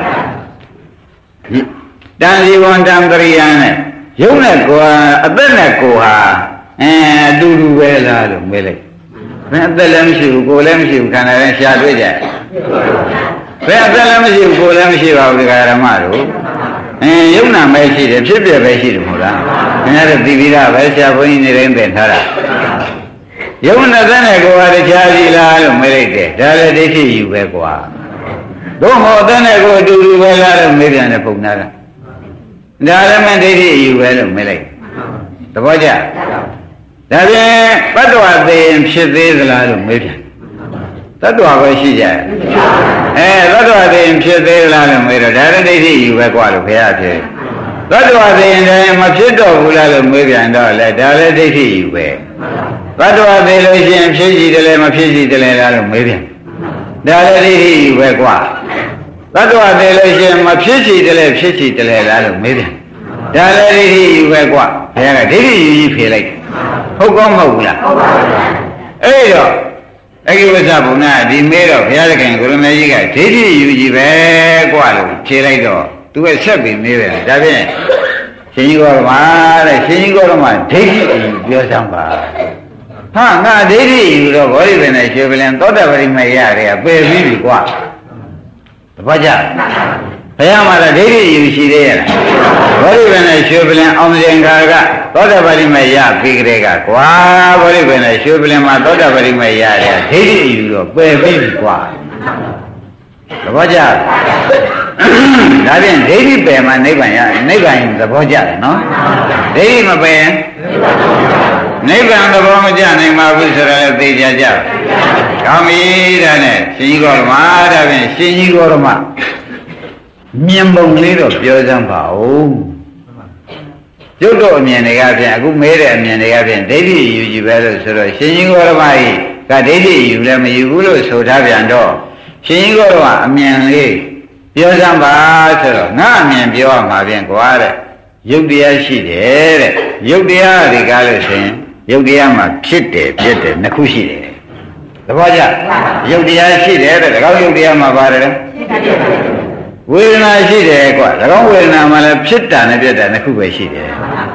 တန်ဇီဝံတံပရိယံနဲ့ယုံနဲ့ကိုယ်အသက်နဲ့ကိုယ်ဟာအတူတူပဲလားလို့မေးလိုက်ဘယ်အသက်လည်းမရှိဘူးကိုယ်လည်းမရှိဘူးခန္ဓာလည်းရှားတွေ့ကြဘယ်အသက်လည်းမရှိဘူးကိုယ်လည်းမရှိပါဘူးဒီဃာရမတို့ယုံနာမဲရှိတယ်ဖြစ်ပြပဲရှိတယ်မဟုတ်လားခင်ဗျားတို့သိပြီးသားပဲဆရာဘုန်းကြီးနေတိုင်းသင်ထားတာယုံနဲ့သက်နဲ့ကိုယ်ဟာတခြားစီလားလို့မေးလိုက်တယ်ဒါလည်းဒိဋ္ဌိယူပဲကွာတို့ဟောသက်နဲ့ကိုယ်အတူတူပဲလားလို့မေးပြန်တယ်ပုံနာကဒါလည်းမဒိဋ္ဌိယူပဲလို့မေးလိုက်သဘောကျဒါဖြင့်တတ္တဝါသိရင်ဖြစ်သေးသလားလို့မေးပြန်တတ္တဝါပဲရှိကြတတ္တဝါသိရင်ဖြစ်သေးသလားလို့မေးတော့ဒါလည်းဒိဋ္ဌိယူပဲကွာလို့ဘုရားပြောတတ္တဝါသိရင်လည်းမဖြစ်တော့ဘူးလားလို့မေးပြန်တော့လေဒါလည်းဒိဋ္ဌိယူပဲတတ္တဝါသိလို့ရှိရင်ဖြစ်စီတယ်လည်းမဖြစ်စီတယ်လားလို့မေးပြန်ဒါလည်းဒိဋ္ဌိယူပဲကွာတတ္တဝါသိလို့ရှိရင်မဖြစ်စီတယ်လည်းဖြစ်စီတယ်လားလို့မေးပြန်ဒါလည်းဒိဋ္ဌိယူပဲကွာဘုရားကဒိဋ္ဌိယူကြီးဖြေလိုက်ဟုတ်ကောမဟုတ်ဘူးလားဟုတ်ပါဘူးအဲ့တော့အကိဝဇ္ဇဘုံနာဒီမေးတော့ဘုရားသခင်ကိုရမေကြီးကဒိဋ္ဌိယူကြီးပဲကွာလို့ဖြေလိုက်တော့သူကဆက်ပြီးမေးပဲဒါဖြင့်ရှင်ကြီးကောဓမတဲ့ရှင်ကြီးကောဓမဒိဋ္ဌိယူပြောစမ်းပါဟာငါဒိဋ္ဌိယူတော့ဘောဓိပင်နဲ့ရွှေပလင်သောတာပတိမရတယ်ပယ်ပြီးပြီကွာတပတ်ကြဘုရားမှာဒိဋ္ဌိယူရှိသေးရဲ့ဘောဓိပင်နဲ့ရွှေပလင်အောင်စင်္ခါကသောတာပတိမရပြီးကြတဲ့ကကွာဘောဓိပင်နဲ့ရွှေပလင်မှာသောတာပတိမရတယ်ဒိဋ္ဌိယူတော့ပယ်ပြီးပြီကွာတပတ်ကြဒါဖြင့်ဒိဋ္ဌိပယ်မှာနိဗ္ဗာန်ရနိဗ္ဗာန်သဘောကျတယ်နော်ဒိဋ္ဌိမပယ်နိဗ္ဗာန်သဘောမကျနိုင်ပါဘူးဆိုတော့သိကြကြကောင်းပြီဒါနဲ့ရှင်ကြီးကောဓမဒါဖြင့်ရှင်ကြီးကောဓမမြင်ပုံလေးတော့ပြောစမ်းပါဦးရုပ်တော့အမြင်တွေကဖြင့်အခုမေးတဲ့အမြင်တွေကဖြင့်ဒိဋ္ဌိယူကြည့်ပဲလို့ဆိုတော့ရှင်ကြီးကောဓမကြီးကဒိဋ္ဌိယူလည်းမယူဘူးလို့ဆိုထားပြန်တော့ရှင်ကြီးကောဓမအမြင်လေးပြောစမ်းပါဆိုတော့ငါအမြင်ပြောရမှာဖြင့်ကွာတဲ့ရုပ်တရားရှိတယ်တဲ့ရုပ်တရားတွေကားလို့ဆိုရင်ရုပ်တရားမှာဖြစ်တယ်နှစ်ခုရှိတယ်သဘောကျရုပ်တရားရှိတယ်တဲ့ဒါကောရုပ်တရားမှာပါတယ်ဝေဒနာရှိတယ်ကွာဒါကောဝေဒနာမှာလည်းဖြစ်တာနဲ့ပြတ်တာနှစ်ခုပဲရှိတယ်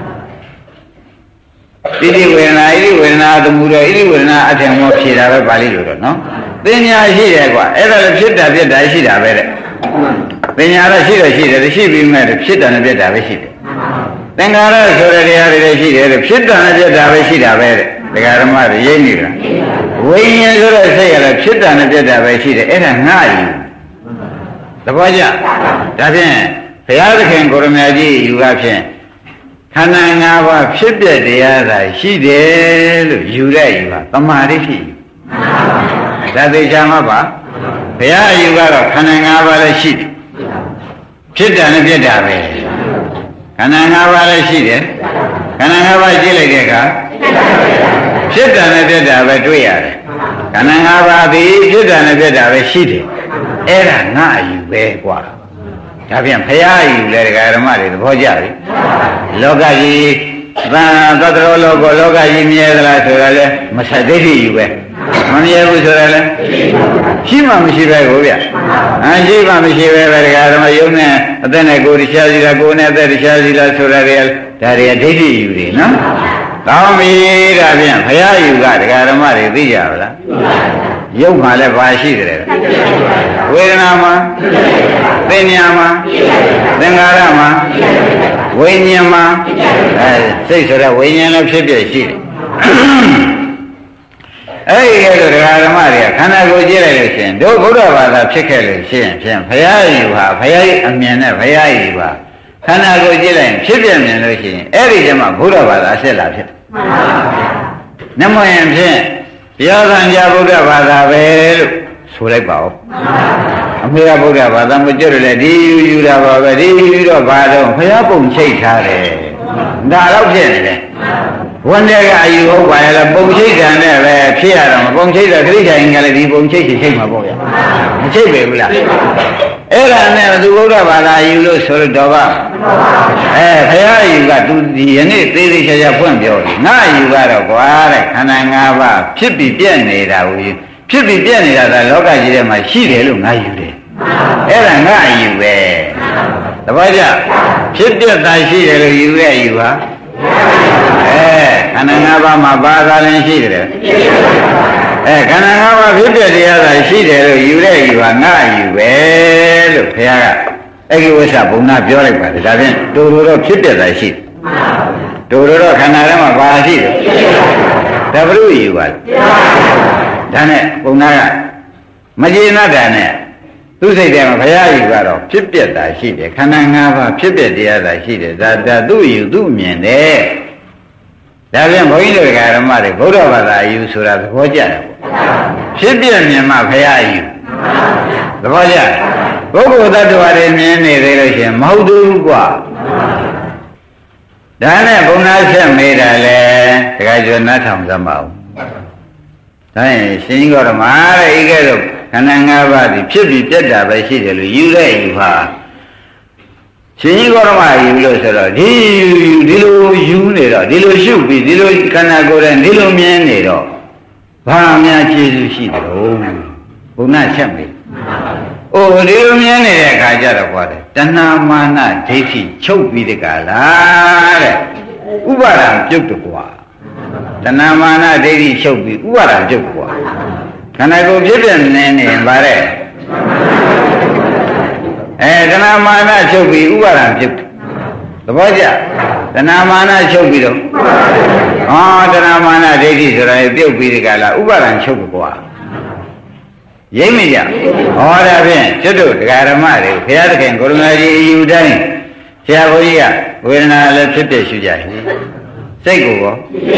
ဣတိဝေဒနာသမုဒ္ဒောဣတိဝေဒနာအထင်မောဖြေတာပဲပါဠိလိုတော့နော်ပညာရှိတယ်ကွာအဲ့ဒါလည်းဖြစ်တာပြတ်တာရှိတာပဲတဲ့ပညာတော့ရှိတယ်ရှိပြီးမဲ့ဖြစ်တာနဲ့ပြတ်တာပဲရှိတယ်သင်္ခါရဆိုတဲ့တရားတွေရှိတယ်ဖြစ်တာနဲ့ပြတ်တာပဲရှိတာပဲတဲ့ဒကာဓမ္မတွေရိပ်နေတာဝိညာဉ်ဆိုတဲ့စိတ်ရလည်းဖြစ်တာနဲ့ပြတ်တာပဲရှိတယ်အဲ့ဒါငါယူသဘောကျဒါဖြင့်ဘုရားသခင်ကိုရမကြီးယူကဖြင့်ခန္ဓာ၅ပါးဖြစ်ပြတရားသာရှိတယ်လို့ယူတဲ့ယူကသမာဓိရှိဒါသိချာမှာပါဘုရားယူကတော့ခန္ဓာ၅ပါးလည်းရှိတယ်ဖြစ်တာနဲ့ပြတ်တာပဲခန္ဓာ၅ပါးလည်းရှိတယ်ခန္ဓာ၅ပါးကြည့်လိုက်တဲ့အခါဖြစ်တာနဲ့ပြတ်တာပဲတွေ့ရတယ်ခန္ဓာ၅ပါးဒီဖြစ်တာနဲ့ပြတာပဲရှိတယ်အဲ့ဒါငါအယူပဲကွာဒါပြန်ဖရာအယူလဲဒကာဓမ္မတွေသဘောကျပြီလောကကြီးသံသတ္တရောလောကလောကကြီးမြဲသလားဆိုတာလဲမဆက်သိသိယူပဲမမြဲဘူးဆိုတာလဲရှိမှမရှိပဲကိုဗျရှိမှမရှိပဲဒကာဓမ္မယုံနဲ့အသက်နဲ့ကိုယ်တရားစီလားကိုယ်နဲ့အသက်တရားစီလားဆိုတာတွေဒါတွေဒိဋ္ဌိယူတွေနော်ကောင်းပြီဒါဖြင့်ဘုရားယူကဒကာဓမ္မတွေသိကြပါလားရုပ်မှာလည်းဘာရှိတယ်ဝေဒနာမှာသင်ညာမှာသင်္ခါရမှာဝိညာဉ်မှာစိတ်ဆိုတဲ့ဝိညာဉ်လည်းဖြစ်ပြရှိတယ်အဲ့ဒီကဲတော့ဒကာဓမ္မတွေကခန္ဓာကိုယ်ကြည့်လိုက်လို့ရှိရင်တို့ဘုရားဘာသာဖြစ်ခဲ့လို့ရှိရင်ဖြင့်ဘုရားယူဟာဘုရားရဲ့အမြင်နဲ့ဘုရားယူပါခန္ဓာကိုယ်ကြည့်လိုက်ဖြစ်ပြမြင်လို့ရှိရင်အဲ့ဒီကျမှဘုရားဘာသာဆက်လာဖြစ်တယ်မှန်ပါဗျာနမယံဖြင့်ပြောသံကြဗုဒ္ဓဘာသာပဲလို့ဆိုလိုက်ပါဦးအမေကဗုဒ္ဓဘာသာမကြွတယ်လေဒီယူတာပါပဲဒီယူတော့ဘာတော့ဘုရားပုံချိတ်ထားတယ်ဒါတော့ဖြစ်နေတယ်ဝန်တဲ့ကအယူဟုတ်ပါရဲ့လားပုံချိတ်တယ်နဲ့ပဲဖြစ်ရတော့ပုံချိတ်တဲ့ခရိယာရင်ကလည်းဒီပုံချိတ်ချိတ်မှာပေါ့ဗျာမချိတ်ပဲဘူးလားအဲ့ဒါနဲ့သူဗုဒ္ဓဘာသာယူလို့ဆိုတော့ဘုရားယူကသူဒီယနေ့သေးသေးချာချာဖွင့်ပြောတယ်ငါယူကတော့ကွာတဲ့ခန္ဓာ၅ပါးဖြစ်ပြီးပြည့်နေတာကိုဖြစ်ပြီးပြည့်နေတာကလောကကြီးထဲမှာရှိတယ်လို့ငါယူတယ်အဲ့ဒါငါယူပဲတပည့်ကြဖြစ်ပြတာရှိတယ်လို့ယူရဲ့ယူဟာခန္ဓာ၅ပါးမှာဘာသာလင်းရှိတယ်ခန္ဓာ၅ပါးဖြစ်ပြတရားသာရှိတယ်လို့ယူတဲ့ယူဟာငါယူပဲလို့ဘုရားကအဲ့ဒီဝိသဘုံနာပြောလိုက်ပါတယ်ဒါဖြင့်တူတူတော့ဖြစ်ပြတာရှိတယ်တူတူတော့ခန္ဓာထဲမှာဘာရှိတယ်ဒါဘုရုယူပါဒါနဲ့ဘုံနာကမကျေနပ်တာနဲ့သူစိတ်ထဲမှာဘုရားယူကတော့ဖြစ်ပြတာရှိတယ်ခန္ဓာ၅ပါးဖြစ်ပြတရားသာရှိတယ်ဒါသူ့ယူသူ့မြင်တယ်ဒါပြန်ဘုန်းကြီးတို့ဓမ္မတွေဗုဒ္ဓဘာသာယူဆိုတာသဘောကျတယ်ဖြစ်ပြမြင်မှဘုရားယူသဘောကျပုဂ္ဂိုလ်တ attva တွေမြင်နေသေးလို့ရှိရင်မဟုတ်ဘူးကွာဒါနဲ့ဘုံနာဆက်မေးတာလေတခါကျော်နားထောင်သမ်းပါဦးဒါရင်ရှင်ကြီးတော်မှာတဲ့ဤကဲ့သို့ခန္ဓာ၅ပါးဒီဖြစ်ပြီးပြတ်တာပဲရှိတယ်လို့ယူတဲ့ယူဟာရှင်ကြီးတော်မှာယူလို့ဆိုတော့ဒီလိုယူနေတော့ဒီလိုရှုပြီးဒီလိုခန္ဓာကိုယ်နဲ့ဒီလိုမြင်နေတော့ဘာများကျေးဇူးရှိတယ်လို့ဘုံနာဆက်မေးအိုဒီလိုမြင်နေတဲ့အခါကျတော့quoiတဏမာနဒိဋ္ဌိချုပ်ပြီးတကလားတဲ့ဥပါဒံပြုတ်တကွာတဏမာနဒိဋ္ဌိချုပ်ပြီးဥပါဒံပြုတ်ကွာခန္ဓာကိုယ်ဖြစ်ပြနေနေဗါတဲ့တဏမာနချုပ်ပြီးဥပါဒံပြုတ်သဘောကျတဏမာနချုပ်ပြီးတော့တဏမာနဒိဋ္ဌိဆိုတာပြုတ်ပြီးတကလားဥပါဒံချုပ်ကွာရိပ်မိကြဟောဒါဖြင့်ကျွတ်တို့တရားဓမ္မတွေဘုရားသခင်ကိုရမကြီးအယူတိုင်းဆရာဘုန်းကြီးကဝေဒနာလည်းဖြစ်ဖြစ်ရှုကြတယ်စိတ်ကိုရော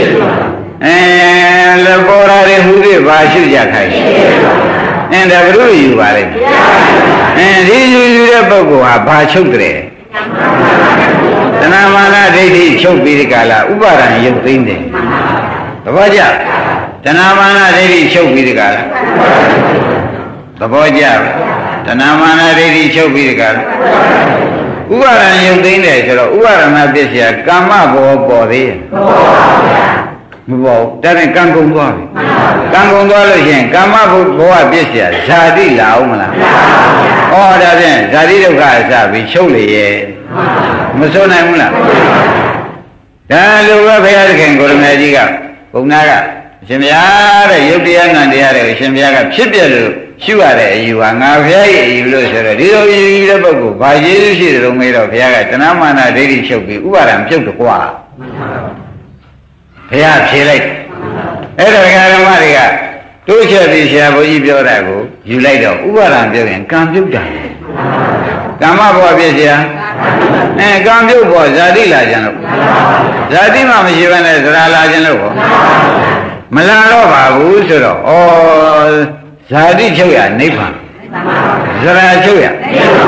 လေပေါ်ရာတွေဟူပြီးဘာရှုကြခိုင်းဒါဘုရုယူပါလိမ့်ဒီယူတဲ့ပုဂ္ဂိုလ်ဟာဘာချုပ်တယ်တဏမာနဒိဋ္ဌိချုပ်ပြီးဒီကလာဥပါဒံရုပ်သိမ်းတယ်သဘောကျတဏမာနဒိဋ္ဌိချုပ်ပြီးဒီကလာသဘောကျတဏမာနဒိဋ္ဌိချုပ်ပြီးဒီကလာဥပါဒံရုပ်သိမ်းတယ်ဆိုတော့ဥပါဒနာပစ္စယကာမဘောပေါ်သေးရဲ့မပေါ်ဒါနဲ့ကံကုန်သွားပြီကံကုန်သွားလို့ရှိရင်ကာမဘဝပစ္စယဇာတိလာအောင်မလားဩဒါဖြင့်ဇာတိဒုက္ခအစပြီးချုပ်လေရဲ့မဆုံးနိုင်ဘူးလားဒါလိုပဲဘုရားသခင်ကိုရမေကြီးကဘုံနာကအရှင်ဘုရားတဲ့ယုတ်တရားနံတရားတဲ့အရှင်ဘုရားကဖြစ်ပြလို့ရှုရတဲ့အယူဟာငါဘုရားရဲ့အယူလို့ဆိုတော့ဒီလိုယူတဲ့ပုဂ္ဂိုလ်ဘာကျေးဇူးရှိတယ်လို့မေးတော့ဘုရားကတဏမာနဒိဋ္ဌိချုပ်ပြီးဥပါဒံပြုတ်တော့ကွာဘုရားဖြေလိုက်အဲ့ဒါဓမ္မတွေကတိုးချက်ပြီးဆရာဘုန်းကြီးပြောတာကိုယူလိုက်တော့ဥပါဒံပြောရင်ကံပြုတ်တာကာမဘဝပြည့်စရာကံပြုတ်ပေါ်ဇာတိလာကြလို့ဇာတိမှမရှိဘဲနဲ့ဇရာလာခြင်းလို့မလာတော့ပါဘူးဆိုတော့ဇာတိချုပ်ရနိဗ္ဗာန်ဇရာချုပ်ရ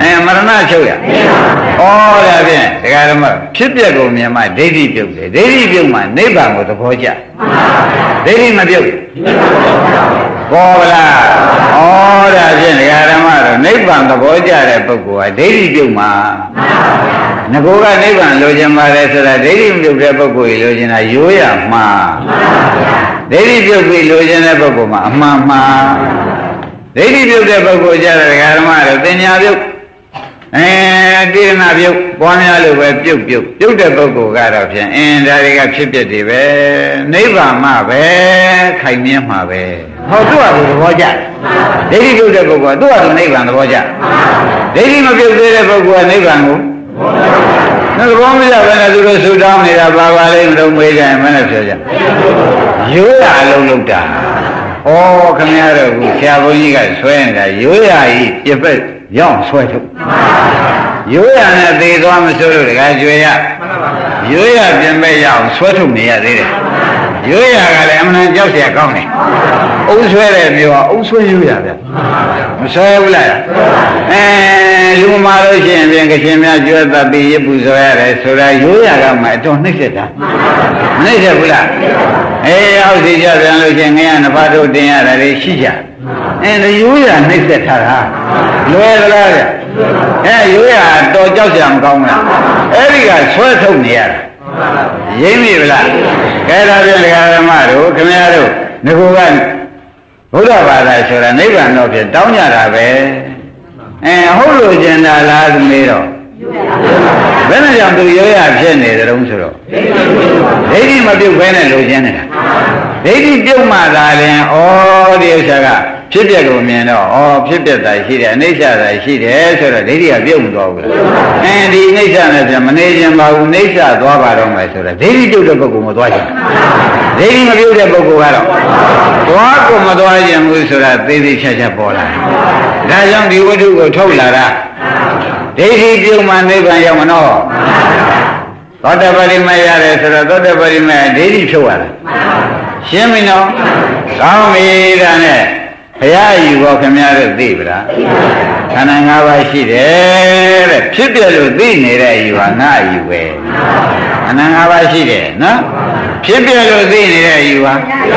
မရဏချုပ်ရဩဒါဖြင့်တရားဓမ္မဖြစ်ပျက်ကုန်မြန်မာဒိဋ္ဌိပြုတ်တယ်ဒိဋ္ဌိပြုတ်မှနိဗ္ဗာန်ကိုသဘောကျဒိဋ္ဌိမပြုတ်ဘောလားဩဒါဖြင့်တရားဓမ္မတော့နိဗ္ဗာန်သဘောကျတဲ့ပုဂ္ဂိုလ်ဟာဒိဋ္ဌိပြုတ်မှာငကိုကနိဗ္ဗာန်လိုချင်ပါတယ်ဆိုတာဒိဋ္ဌိမပြုတ်တဲ့ပုဂ္ဂိုလ်ကြီးလိုချင်တာရိုးရမှာဒိဋ္ဌိပြုတ်ပြီးလိုချင်တဲ့ပုဂ္ဂိုလ်မှာအမှန်မှာဒိဋ္ဌိပြုတ်တဲ့ပုဂ္ဂိုလ်ကြတဲ့ဓမ္မတွေသင်ညာပြုတ်တိရဏပြုတ်ပွားများလို့ပဲပြုတ်တဲ့ပုဂ္ဂိုလ်ကတော့ဖြင့်ဒါတွေကဖြစ်ပျက်တွေပဲနိဗ္ဗာန်မှပဲခိုင်မြဲမှာပဲဟောသူ့ဟာသူသဘောကျဒိဋ္ဌိပြုတ်တဲ့ပုဂ္ဂိုလ်ကသူ့ဟာသူနိဗ္ဗာန်သဘောကျဒိဋ္ဌိမပြုတ်သေးတဲ့ပုဂ္ဂိုလ်ကနိဗ္ဗာန်ကိုသဘောမကျဘဲနဲ့သူတို့ဆူတောင်းနေတာပါပါလိမ့်မလို့မေးကြရင်မနဲ့ပြောကြရိုးရအလုံးလုံးတာဩခင်ဗျားတို့ကဆရာဘုန်းကြီးကဆွဲနေတာရိုးရကြီးပြပက်ရောက်ဆွဲထုတ်ရိုးရနဲ့သေသွားမစိုးလို့တခါကျွေရရိုးရပြင်မဲ့ရောက်ဆွဲထုတ်နေရသေးတယ်ရိုးရကလည်းအမှန်ကြောက်เสียကောင်းတယ်အုပ်ဆွဲတဲ့မျိုးကအုပ်ဆွဲရိုးရဗျမဆွဲဘူးလားလူမာလို့ရှိရင်ပြင်ကရှင်များကျွဲသတ်ပြီးရပူဇော်ရတယ်ဆိုတာရိုးရကမှအတော်နှိမ့်ဆက်တာမနှိမ့်ဆက်ဘူးလားအောက်စီကြပြန်လို့ရှိရင်ငရနှစ်ပါးတို့တင်ရတာတွေရှိကြရိုးရနှိမ့်ဆက်ထားတာလွယ်သလားဗျရိုးရတော်ကြောက်ကြမကောင်းလားအဲ့ဒီကဆွဲထုတ်နေရတာရင်းမိဗလားကဲဒါပြန်ဓမ္မတို့ခင်ဗျားတို့ငါကဘုရားဘာသာဆိုတာနိဗ္ဗာန်တော့ဖြစ်တောင်းကြတာပဲဟုတ်လို့ကျင်တာလားသူမေးတော့ဘယ်နဲ့ကြောင့်သူရိုးရဖြစ်နေတယ်တုံးဆိုတော့ဒိဋ္ဌိမပြုတ်ဘဲနဲ့လိုချင်နေတာဒိဋ္ဌိပြုတ်မှသာရင်ဒီဥစ္စာကဖြစ်ပျက်ကိုမြင်တော့ဖြစ်ပျက်တာရှိတယ်အနိစ္စတာရှိတယ်ဆိုတော့ဒိဋ္ဌိကပြုတ်မသွားဘူးလားဒီအနိစ္စနဲ့ပြန်မနေခြင်းပါဘူးအနိစ္စသွားပါတော့မယ်ဆိုတာဒိဋ္ဌိပြုတ်တဲ့ပုဂ္ဂိုလ်မသွားချင်ဒိဋ္ဌိမပြုတ်တဲ့ပုဂ္ဂိုလ်ကတော့သွားကိုမသွားခြင်းဘူးဆိုတာသေသေးချာချာပေါ်လာဒါကြောင့်ဒီဝိထုကိုထုတ်လာတာဒိဋ္ဌိပြုတ်မှနိဗ္ဗာန်ရောက်မနော်သောတပတိမရတယ်ဆိုတော့သောတပတိမဒိဋ္ဌိဖြုတ်ရတာရှင်းပြီနော်ကောင်းပြီဒါနဲ့ဘုရားယူဖို့ခင်ဗျားတို့သိပြီလားခန္ဓာ၅ပါးရှိတယ်တဲ့ဖြစ်ပြလို့သိနေတဲ့ယူဟာငါယူပဲခန္ဓာ၅ပါးရှိတယ်နော်ဖြစ်ပြလို့သိနေတဲ့ယူဟာ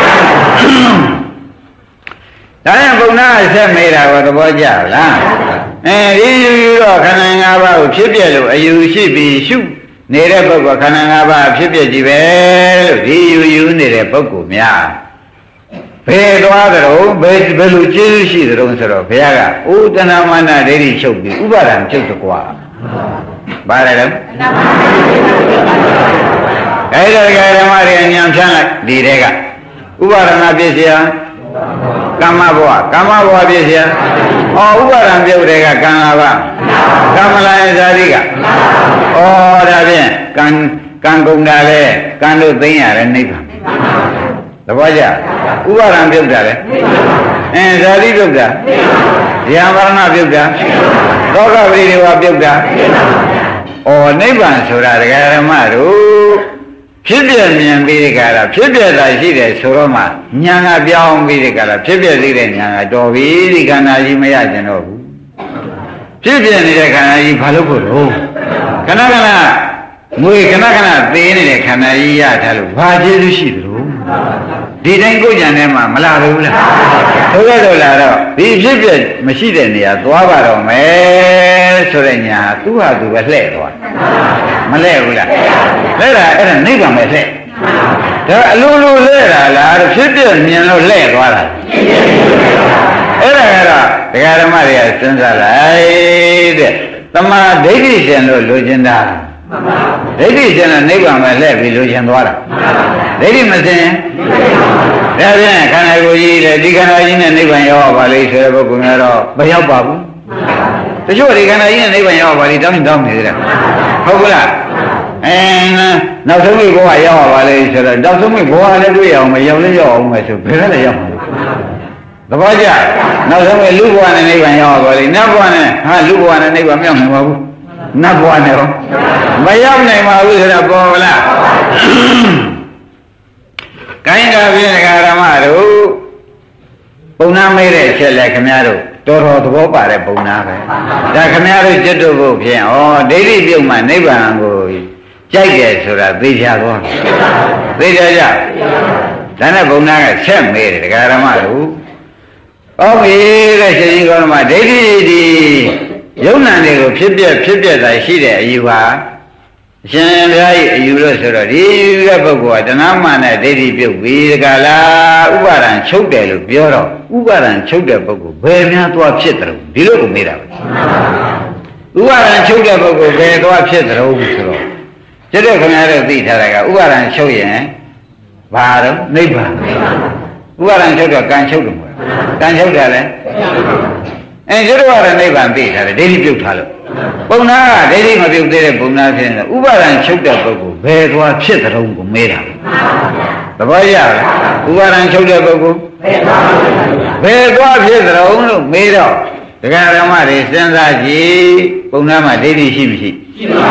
ဒါနဲ့ဘုံနာအဆက်မေးတာကိုသဘောကျလားဒီယူတော့ခန္ဓာ၅ပါးကိုဖြစ်ပြလို့အယူရှိပြီးရှုနေတဲ့ပုဂ္ဂိုလ်ခန္ဓာ၅ပါးဖြစ်ပြကြီးပဲလို့ဒီယူနေတဲ့ပုဂ္ဂိုလ်များဘယ်သွားကြတော့ဘယ်လိုကျေးဇူးရှိကြတော့ဆိုတော့ဘုရားကဩတဏမာနဒိဋ္ဌိချုပ်ပြီးဥပါဒံချုပ်တကွာပါတယ်တော့အဲ့ဒါကဓမ္မတွေအញ្ញံဖြန်းလိုက်ဒီတဲကဥပါဒနာပြည့်စရာကမ္မဘဝပြည့်စရာဥပါဒံပြုတ်တဲ့ကကံလာပါကမ္မလာယဇာတိကဒါဖြင့်ကံကုန်တာလေကံတို့သိမ်းရတယ်နိဗ္ဗာန်သဘောကျဥပါဒံပြုတ်တာလေဇာတိပြုတ်တာဉာဏ်မရဏပြုတ်တာသောကပရိဒေဝပြုတ်တာနိဗ္ဗာန်ဆိုတာဒကာဓမ္မတို့ဖြစ်ပြမြင်ပြီးဒီကရာဖြစ်ပြတာရှိတယ်ဆိုတော့မှဉာဏ်ကပြောင်းပြီးဒီကရာဖြစ်ပြသေးတဲ့ဉာဏ်ကတော်ပြီဒီခန္ဓာကြီးမရကျင်တော့ဘူးဖြစ်ပြနေတဲ့ခန္ဓာကြီးဘာလို့ဖို့တော့ခဏငွေခဏသေးနေတဲ့ခန္ဓာကြီးရထားလို့ဘာကျေးဇူးရှိသလဲဒီတိုင်းကိုယ်ကြံထဲမှာမလာဘူးလားဆိုရတော့လာတော့ဒီဖြစ်ပြမရှိတဲ့နေရာသွားပါတော့မယ်ဆိုတဲ့ညာသူ့ဟာသူပဲလှဲ့သွားမလှဲ့ဘူးလားလှဲ့တာအဲ့ဒါနိဗ္ဗာန်ပဲလှဲ့ဒါအလိုလိုလှဲ့တာလားဖြစ်ပြမြင်လို့လှဲ့သွားတာအဲ့ဒါကတော့ဒကာဓမ္မတွေကစဉ်းစားလိုက်တဲ့တမာဒိဋ္ဌိရှင်လို့လိုချင်တာဒိဋ္ဌိရှင်ကနိဗ္ဗာန်ပဲလှည့်ပြီးလိုချင်သွားတာဒိဋ္ဌိမစင်ဒါဖြင့်ခန္ဓာကိုယ်ကြီးလေဒီခန္ဓာကြီးနဲ့နိဗ္ဗာန်ရောက်ပါလိမ့်ဆိုတဲ့ပုဂ္ဂိုလ်များတော့မရောက်ပါဘူးတချို့ဒီခန္ဓာကြီးနဲ့နိဗ္ဗာန်ရောက်ပါလိမ့်တောင်းနေသေးတယ်ဟုတ်ကလားနောက်ဆုံးဘဝရောက်ပါလိမ့်ဆိုတော့နောက်ဆုံးဘဝလည်းတွေ့ရအောင်မရောက်လည်းရောက်အောင်မယ်ဆိုဘယ်နဲ့ရောက်မှာလဲသဘောကျနောက်ဆုံးလူဘဝနဲ့နိဗ္ဗာန်ရောက်ပါလိမ့်နတ်ဘဝနဲ့လူဘဝနဲ့နိဗ္ဗာန်မရောက်နိုင်ပါဘူးနတ်ဘဝနဲ့ရောမရောက်နိုင်ပါဘူးဆိုတော့ပေါ်လားကိုင်းတာပြင်းဓမ္မတို့ပုံနာမေးတဲ့အချက်လဲခင်ဗျားတို့တော်တော်သဘောပါတဲ့ပုံနာပဲဒါခမရတို့ကျွတ်တို့ဖို့ဖြင့်ဩဒိဋ္ဌိပြုတ်မှနိဗ္ဗာန်ကိုကြိုက်တယ်ဆိုတာသိကြသွားသိကြကြဒါနဲ့ဘုံနာကဆက်မေးတယ်ဒကာရမတို့ဟုတ်ပြီတဲ့ရှင်ကြီးကောဓမဒိဋ္ဌိဒီယုံနာတွေကိုဖြစ်ပြတာရှိတဲ့အယူဟာအရှင်ဘုရားကြီးအယူလို့ဆိုတော့ဒီယူတဲ့ပုဂ္ဂိုလ်ကတဏှာမာနဒိဋ္ဌိပြုတ်ပြီးဒကာလားဥပါဒံချုပ်တယ်လို့ပြောတော့ဥပါဒံချုပ်တဲ့ပုဂ္ဂိုလ်ဘယ်များသွားဖြစ်တယ်ဒီလိုကိုမေးတာပဲဥပါဒံချုပ်တဲ့ပုဂ္ဂိုလ်ဘယ်သွားဖြစ်တယ်ဆိုတော့ကျတော့ခင်ဗျားတို့သိထားတာကဥပါဒံချုပ်ရင်ဘာတော့နိဗ္ဗာန်ဥပါဒံချုပ်တော့ကံချုပ်တယ်မဟုတ်လားကံချုပ်တယ်လေကျတော့ကနိဗ္ဗာန်သိထားတယ်ဒိဋ္ဌိပြုတ်ထားလို့ပုံနာကဒိဋ္ဌိမပြုတ်သေးတဲ့ပုံနာဖြစ်နေဥပါဒံချုပ်တဲ့ပုဂ္ဂိုလ်ဘယ်သွားဖြစ်တယ်ကိုမေးတာသဘောကျလားဥပါဒံချုပ်တဲ့ပုဂ္ဂိုလ်ဘယ်သွားဖြစ်တယ်လို့မေးတော့ဒကာဓမ္မတွေစဉ်းစားကြည့်ပုံနာမှာဒိဋ္ဌိရှိမရှိရှိပါ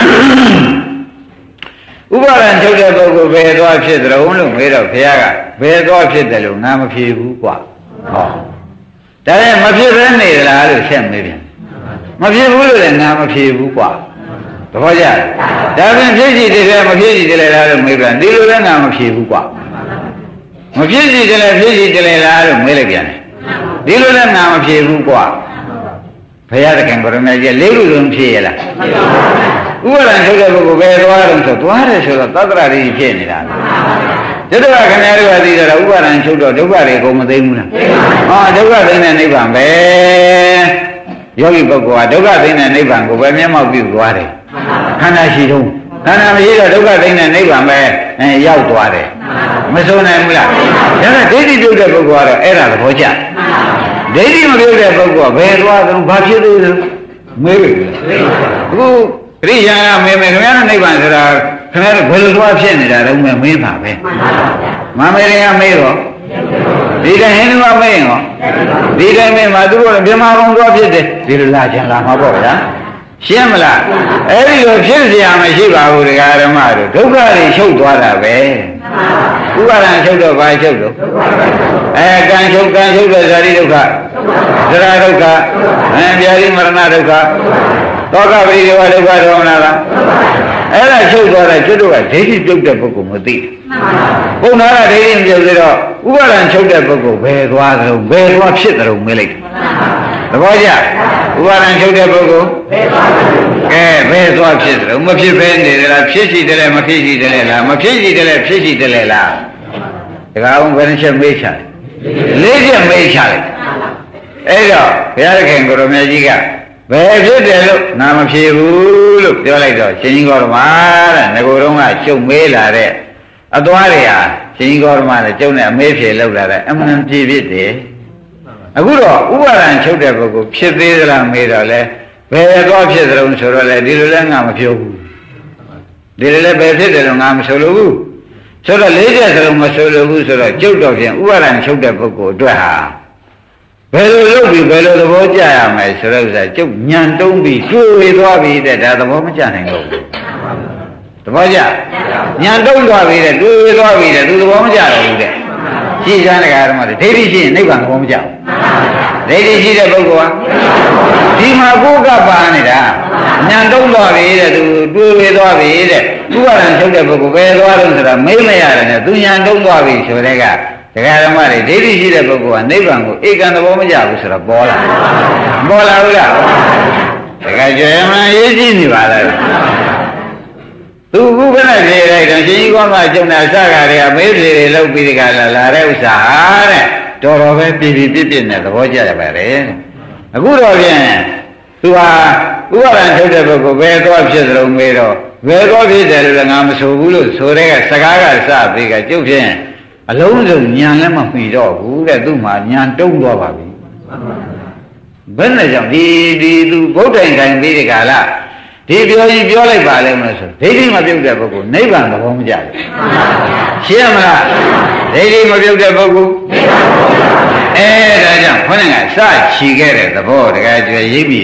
ဘူးဥပါဒံချုပ်တဲ့ပုဂ္ဂိုလ်ဘယ်သွားဖြစ်တယ်လို့မေးတော့ဘုရားကဘယ်သွားဖြစ်တယ်လို့ငါမဖြေဘူးကွာဟောဒါလည်းမဖြစ်ဘဲနေလားလို့ဆက်မေးပြန်မဖြစ်ဘူးလို့လည်းငါမဖြေဘူးကွာသဘောကျဒါပြန်ဖြစ်စီတယ်မဖြစ်စီတယ်လားလို့မေးပြန်ဒီလိုလည်းငါမဖြေဘူးကွာမဖြစ်စီတယ်ဖြစ်စီတယ်လားလို့မေးလိုက်ပြန်တယ်ဒီလိုလည်းငါမဖြေဘူးကွာဘုရားသခင်ကိုရမကြီးလေးခုလုံးဖြေရလားဥပါဒံထုတ်တဲ့ပုဂ္ဂိုလ်ဘယ်သွားတော့ဆိုသွားတယ်ဆိုတော့သတ္တရာတွေဖြစ်နေတာတတ္တရာခင်ဗျားတို့ကသိကြတာဥပါဒံချုပ်တော့ဒုက္ခတွေကုန်မသိဘူးလားဟောဒုက္ခသိတဲ့နိဗ္ဗာန်ပဲယောဂီပုဂ္ဂိုလ်ကဒုက္ခသိတဲ့နိဗ္ဗာန်ကိုပဲမျက်မှောက်ပြုသွားတယ်ခန္ဓာရှိတော့ခန္ဓာမရှိတော့ဒုက္ခသိတဲ့နိဗ္ဗာန်ပဲရောက်သွားတယ်မဆုံးနိုင်ဘူးလားဒါနဲ့ဒိဋ္ဌိပြုတ်တဲ့ပုဂ္ဂိုလ်ကတော့အဲ့ဒါသဘောကျဒိဋ္ဌိမပြုတ်တဲ့ပုဂ္ဂိုလ်ကဘယ်သွားသလဲဘာဖြစ်သေးလဲမေးပြီအခုပရိယာမေးမယ်ခင်ဗျားတို့နိဗ္ဗာန်ဆိုတာခင်ဗျားတို့ဘယ်လိုသွားဖြစ်နေတာတော့မင်းပါပဲမမေရိယမေးတော့ဒီတိုင်းဟိန္ဒူကမေးရင်ဟောဒီတိုင်းမေးမှာသူတို့ကမြန်မာကောင်သွားဖြစ်တယ်ဒီလိုလာချင်လာမှာပေါ့ဗျာရှင်းမလားအဲ့ဒီလိုဖြစ်เสียမရှိပါဘူးဒကာဓမ္မတို့ဒုက္ခတွေချုပ်သွားတာပဲဥပါဒံချုပ်တော့ဘာချုပ်တော့ကံချုပ်တဲ့ဇာတိဒုက္ခသရဒုက္ခဗျာတိမရဏဒုက္ခသောကပရိဒေဝဒုက္ခဒေါမနလားအဲ့ဒါချုပ်သွားတယ်ကျွတ်တို့ကဒိဋ္ဌိပြုတ်တဲ့ပုဂ္ဂိုလ်မသိဘုံနာကဒိဋ္ဌိမပြုတ်သေးတော့ဥပါဒံချုပ်တဲ့ပုဂ္ဂိုလ်ဘယ်သွားသလဲဘယ်သွားဖြစ်တယ်လို့မေးလိုက်သဘောကျဥပါဒံချုပ်တဲ့ပုဂ္ဂိုလ်ဘယ်သွားဖြစ်တယ်မဖြစ်ဘဲနေတယ်လားဖြစ်ရှိတယ်မဖြစ်ရှိတယ်လားမဖြစ်ရှိတယ်ဖြစ်ရှိတယ်လားတခါအောင်ဘယ်နှချက်မေးချတယ်၄ချက်မေးချလိုက်အဲ့တော့ဘုရားသခင်ကိုရမကြီးကဘယ်ဖြစ်တယ်လို့ငါမဖြေဘူးလို့ပြောလိုက်တော့ရှင်ကြီးကောဓမတဲ့ငကိုယ်တော့ကကျုပ်မေးလာတဲ့အသွားတွေဟာရှင်ကြီးကောဓမနဲ့ကျုပ်နဲ့အမေးဖြေလောက်လာတဲ့အမှန်ဖြစ်တယ်အခုတော့ဥပါဒံချုပ်တဲ့ပုဂ္ဂိုလ်ဖြစ်သေးသလားမေးတော့လဲဘယ်တော့ဖြစ်သလဲဆိုတော့လေဒီလိုလဲငါမပြောဘူးဒီလိုလဲဘယ်ဖြစ်တယ်လို့ငါမဆိုလို့ဘူးဆိုတော့၄ချက်စလုံးမဆိုလို့ဘူးဆိုတော့ကျုပ်တော့ဖြင့်ဥပါဒံချုပ်တဲ့ပုဂ္ဂိုလ်အတွက်ဟာဘယ်လိုလုပ်ပြီးဘယ်လိုသဘောကျရမယ်ဆိုတော့ကျုပ်ညံတုံးပြီးကျွေးသွားပြီးတဲ့ဒါသဘောမကျနိုင်တော့ဘူးသဘောကျညံတုံးသွားပြီးတဲ့ကျွေးသွားပြီးတဲ့သူသဘောမကျတော့ဘူးတဲ့ရှိစမ်းတရားဓမ္မတွေဒိဋ္ဌိရှိရင်နိဗ္ဗာန်သဘောမကျဘူးဒိဋ္ဌိရှိတဲ့ပုဂ္ဂိုလ်ကဒီမှာကိုယ်ကပါနေတာညံတုံးသွားပြီတဲ့သူတွေးသွားပြီတဲ့ဥပါဒံချုပ်တဲ့ပုဂ္ဂိုလ်ပဲသွားလို့ဆိုတာမေးမရတယ်နဲ့သူညံတုံးသွားပြီဆိုတဲ့ကတရားဓမ္မတွေဒိဋ္ဌိရှိတဲ့ပုဂ္ဂိုလ်ကနိဗ္ဗာန်ကိုဧကံသဘောမကျဘူးဆိုတော့ပေါ်လာဘူးလားတကယ်ကြွယ်မှရေးကြည့်နေပါလားသူခုခဏပြေးလိုက်တော့ရှင်ကြီးကောင်းကကျုံတာစကားတွေကမေးပြေတွေလောက်ပြီးဒီကလာတဲ့ဥစ္စာတဲ့တော်တော်ပဲပြပြနဲ့သဘောကျရပါတယ်အခုတော့ဖြင့်သူဟာဥပါဒံထုတ်တဲ့ပုဂ္ဂိုလ်ဘယ်တော့ဖြစ်သလုံးမေးတော့ဘယ်တော့ဖြစ်တယ်လို့ငါမဆိုဘူးလို့ဆိုတဲ့ကစကားကစပြီးကကျုပ်ဖြင့်အလုံးစုံညံလည်းမမှီတော့ဘူးတဲ့သူ့မှာညံတုံးသွားပါပြီဘယ်နဲ့ကြောင့်ဒီသူဗုဒ္ဓံခိုင်ပြီးဒီကလာဒီပြောကြီးပြောလိုက်ပါလဲမလို့ဆိုဒိဋ္ဌိမပြုတ်တဲ့ပုဂ္ဂိုလ်နိဗ္ဗာန်သဘောမကျဘူးရှင်းမလားဒိဋ္ဌိမပြုတ်တဲ့ပုဂ္ဂိုလ်ဒါကြောင့်ခေါင်းကစချီခဲ့တဲ့သဘောတကယ်ကျွေးရိပ်ပြီးရော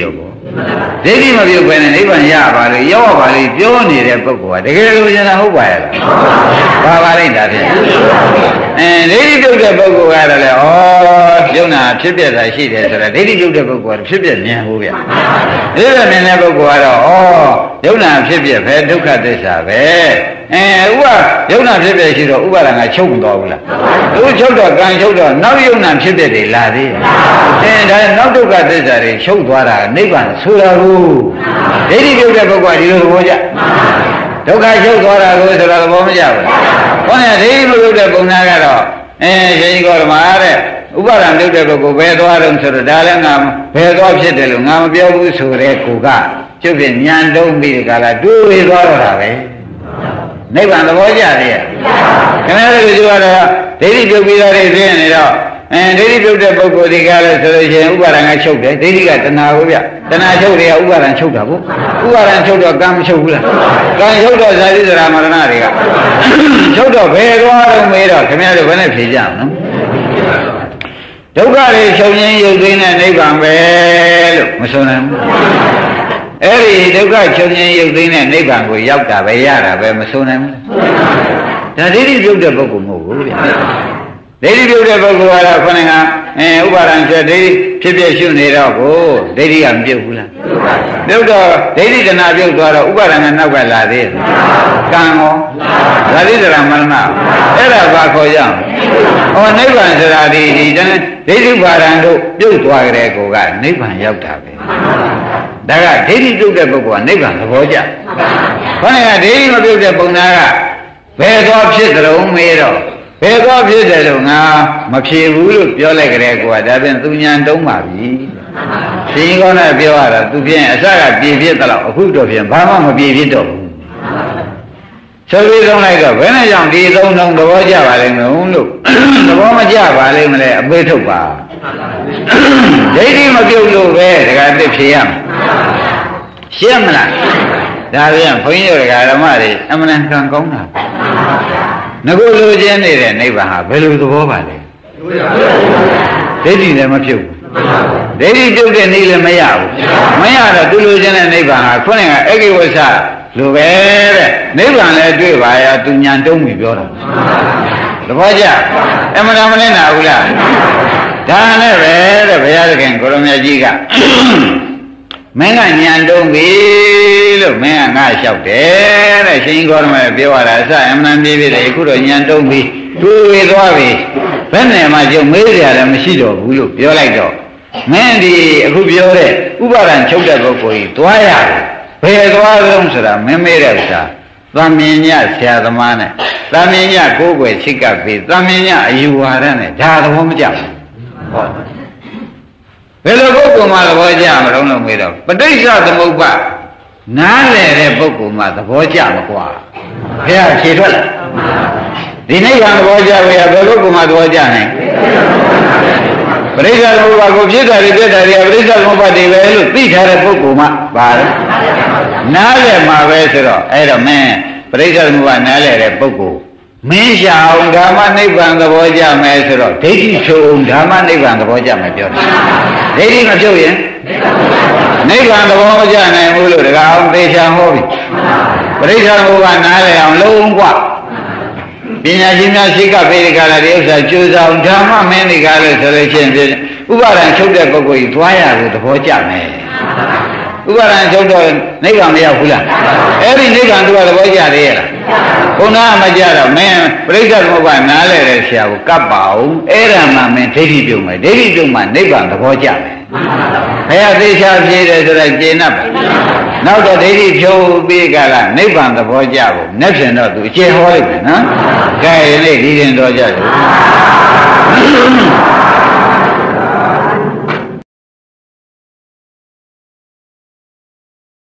ဒိဋ္ဌိမပြုတ်ပဲနဲ့နိဗ္ဗာန်ရပါလေရောက်ပါလေပြောနေတဲ့ပုဂ္ဂိုလ်ကတကယ်လို့ကျင်တာဟုတ်ပါရဲ့လားပါပါလိမ့်တာဖြင့်ဒိဋ္ဌိပြုတ်တဲ့ပုဂ္ဂိုလ်ကတော့လေဩယုံနာဖြစ်ပြတာရှိတယ်ဆိုတော့ဒိဋ္ဌိပြုတ်တဲ့ပုဂ္ဂိုလ်ကဖြစ်ပြမြင်ဘူးဗျဒီလိုမြင်တဲ့ပုဂ္ဂိုလ်ကတော့ဩယုံနာဖြစ်ပြပဲဒုက္ခသစ္စာပဲဥပယုံနာဖြစ်ပြရှိတော့ဥပါဒံကချုပ်မတော်ဘူးလားသူချုပ်တော့ကံချုပ်တော့နောက်ယုံနာဖြစ်ပြတွေလာသေးတယ်ဒါနောက်ဒုက္ခသစ္စာတွေချုပ်သွားတာနိဗ္ဗာန်ဆိုရဘူးဒိဋ္ဌိပြုတ်တဲ့ပုဂ္ဂိုလ်ကဒီလိုသဘောကျဒုက္ခချုပ်သွားတာကိုဆိုတော့သဘောမကျဘူးခေါင်းနဲ့ဒိဋ္ဌိပြုတ်တဲ့ပုံနာကတော့ရှင်ကြီးကောဓမာတဲ့ဥပါဒံပြုတ်တဲ့ပုဂ္ဂိုလ်ဘယ်သွားတော့ဆိုတော့ဒါလည်းငါဘယ်သွားဖြစ်တယ်လို့ငါမပြောဘူးဆိုတဲ့ကိုကကျုပ်ဖြင့်ညံတုံးပြီးဒီကလာတွေးဝေသွားတော့တာပဲနိဗ္ဗာန်သဘောကျတယ်ခင်ဗျားတို့ကပြောတော့ဒိဋ္ဌိပြုတ်ပြီးသားတွေသိနေတော့ဒိဋ္ဌိပြုတ်တဲ့ပုဂ္ဂိုလ်ဒီကလည်းဆိုလို့ရှိရင်ဥပါဒံကချုပ်တယ်ဒိဋ္ဌိကတဏှာကိုဗျတဏှာချုပ်တယ်ကဥပါဒံချုပ်တာပေါ့ဥပါဒံချုပ်တော့ကံမချုပ်ဘူးလားကံချုပ်တော့ဇာတိဇရာမရဏတွေကချုပ်တော့ဘယ်သွားတော့မေးတော့ခင်ဗျားတို့ဘယ်နဲ့ဖြေကြမလဲဒုက္ခတွေချုပ်ရင်းရုပ်သိမ်းတဲ့နိဗ္ဗာန်ပဲလို့မဆိုနိုင်ဘူးအဲ့ဒီဒုက္ခချုပ်ခြင်းရုပ်သိမ်းတဲ့နိဗ္ဗာန်ကိုရောက်တာပဲရတာပဲမဆိုနိုင်ဘူးဒါဒိဋ္ဌိပြုတ်တဲ့ပုဂ္ဂိုလ်မဟုတ်ဘူးဗျဒိဋ္ဌိပြုတ်တဲ့ပုဂ္ဂိုလ်ကတော့ခொနကဥပါဒံချက်ဒိဋ္ဌိဖြစ်ဖြစ်ရှုနေတော့ကိုဒိဋ္ဌိကမပြုတ်ဘူးလားပြုတ်တော့ဒိဋ္ဌိတဏှာပြုတ်သွားတော့ဥပါဒံကနောက်ကလာသေးတယ်ကံရောဇာတိဇရာမရဏအဲ့ဒါဘာခေါ်ကြအောင်နိဗ္ဗာန်ဆိုတာဒီဒိဋ္ဌိပါဒံတို့ပြုတ်သွားကြတဲ့ကိုကနိဗ္ဗာန်ရောက်တာပဲဒါကဒိဋ္ဌိပြုတ်တဲ့ပုဂ္ဂိုလ်ကနိဗ္ဗာန်သဘောကျခေါင်းကဒိဋ္ဌိမပြုတ်တဲ့ပုံနာကဘယ်တော့ဖြစ်ကြုံမေးတော့ဘယ်တော့ဖြစ်တယ်လို့ငါမဖြေဘူးလို့ပြောလိုက်ကြတဲ့ကိုကဒါဖြင့်သူညာတုံးပါပြီရှင်ကောင်းနဲ့ပြောရတာသူဖြင့်အစကပြေဖြစ်သလောက်အခုတော့ဖြင့်ဘာမှမပြေဖြစ်တော့ဘူးဆိုပြီးဆုံးလိုက်တော့ဘယ်နဲ့ကြောင့်ဒီသုံးလုံးသဘောကျပါလိမ့်မလို့သဘောမကျပါလိမ့်မလဲအပေးထုတ်ပါဒိဋ္ဌိမပြုတ်လို့ပဲဒါကသိဖြေရမယ်ရှင်းမလားဒါပြန်ဘုန်းကြီးတို့ဓမ္မတွေအမှန်တန်ကောင်းတာငကိုလိုချင်နေတဲ့နိဗ္ဗာန်ဟာဘယ်လိုသဘောပါလဲဒိဋ္ဌိလည်းမပြုတ်ဘူးဒိဋ္ဌိပြုတ်တဲ့နည်းလည်းမရဘူးမရတော့သူလိုချင်တဲ့နိဗ္ဗာန်ဟာခုနကအဂိဝဆလိုပဲတဲ့နိဗ္ဗာန်လည်းတွေ့ပါရဲ့သူညာတုံးပြီပြောတာသဘောကျအမှန်တန်မလဲနာဘူးလားဒါနဲ့ပဲတဲ့ဘုရားသခင်ကိုရမကြီးကမင်းကညံတုံးပြီလို့မင်းကငါလျှောက်တယ်တဲ့ရှင်ကောရမပြောရတာအစအမှန်ပြေးပြီလေအခုတော့ညံတုံးပြီတွေးဝေသွားပြီဘယ်နဲ့မှကျုပ်မေးကြရတယ်မရှိတော့ဘူးလို့ပြောလိုက်တော့မင်းဒီအခုပြောတဲ့ဥပါဒံချုပ်တဲ့ပုဂ္ဂိုလ်ကြီးသွားရတယ်ဘယ်သွားဆုံးဆိုတာမင်းမေးတဲ့ဥစ္စာသမင်ညဆရာသမားနဲ့သမင်ညကိုယ်ွယ်ချိတ်ကပ်ပြီးသမင်ညအယူဝါဒနဲ့ဒါသဘောမကျဘူးဟောဘယ်လိုပုဂ္ဂိုလ်မှသဘောကျမလို့မေးတော့ပဋိစ္စသမုပ္ပါနားလည်တဲ့ပုဂ္ဂိုလ်မှသဘောကျမကွာဘုရားဖြေထွက်လာဒီနိဗ္ဗာန်သဘောကျဝေရဘယ်ပုဂ္ဂိုလ်မှသဘောကျနိုင်ပဋိစ္စသမုပ္ပါကိုဖြစ်တာတွေပြတ်တာတွေကပဋိစ္စသမုပ္ပါတွေပဲလို့သိထားတဲ့ပုဂ္ဂိုလ်မှပါလဲနားလည်မှာပဲဆိုတော့အဲ့တော့မင်းပဋိစ္စသမုပ္ပါနားလည်တဲ့ပုဂ္ဂိုလ်မင်းရှာအောင်ဓမ္မနိဗ္ဗာန်သဘောကျမယ်ဆိုတော့ဒိဋ္ဌိဆိုအောင်ဓမ္မနိဗ္ဗာန်သဘောကျမယ်ပြောတယ်ဒိဋ္ဌိမဖြုတ်ရင်နိဗ္ဗာန်သဘောမကျနိုင်ဘူးလို့တကားအောင်သေချာဟောပြီပဋိစ္စသမုပ္ပါနားလည်အောင်လုံးกว่าပညာရှင်များရှိကပေဒီကလာဒီဥစ္စာကျိုးဆောင်ဓမ္မမင်းဒီကလည်းဆိုလို့ရှိရင်ဥပါဒံချုပ်တဲ့ပုဂ္ဂိုလ်ကြီးသွားရလို့သဘောကျမယ်ဥပါဒံချုပ်တော့နိဗ္ဗာန်မရောက်ဘူးလားအဲ့ဒီနိဗ္ဗာန်သူကသဘောကျသေးရဲ့လားဘုန်းတော်မကြတော့မင်းပရိစ္ဆေသမုပ္ပါနားလဲတဲ့ဆရာကိုကပ်ပါအောင်အဲ့ဒါမှမင်းဒိဋ္ဌိပြုတ်မယ်ဒိဋ္ဌိပြုတ်မှနိဗ္ဗာန်သဘောကျမယ်ဘုရားသေချာဖြေတယ်ဆိုတော့ကျေနပ်ပါနောက်တော့ဒိဋ္ဌိဖြုတ်ပြီးကြလားနိဗ္ဗာန်သဘောကျဖို့နဲ့ဖြင့်တော့သူအကျေဟောလိုက်မယ်နော်ကဲဒီနေ့ဒီရင်တော်ကြတယ်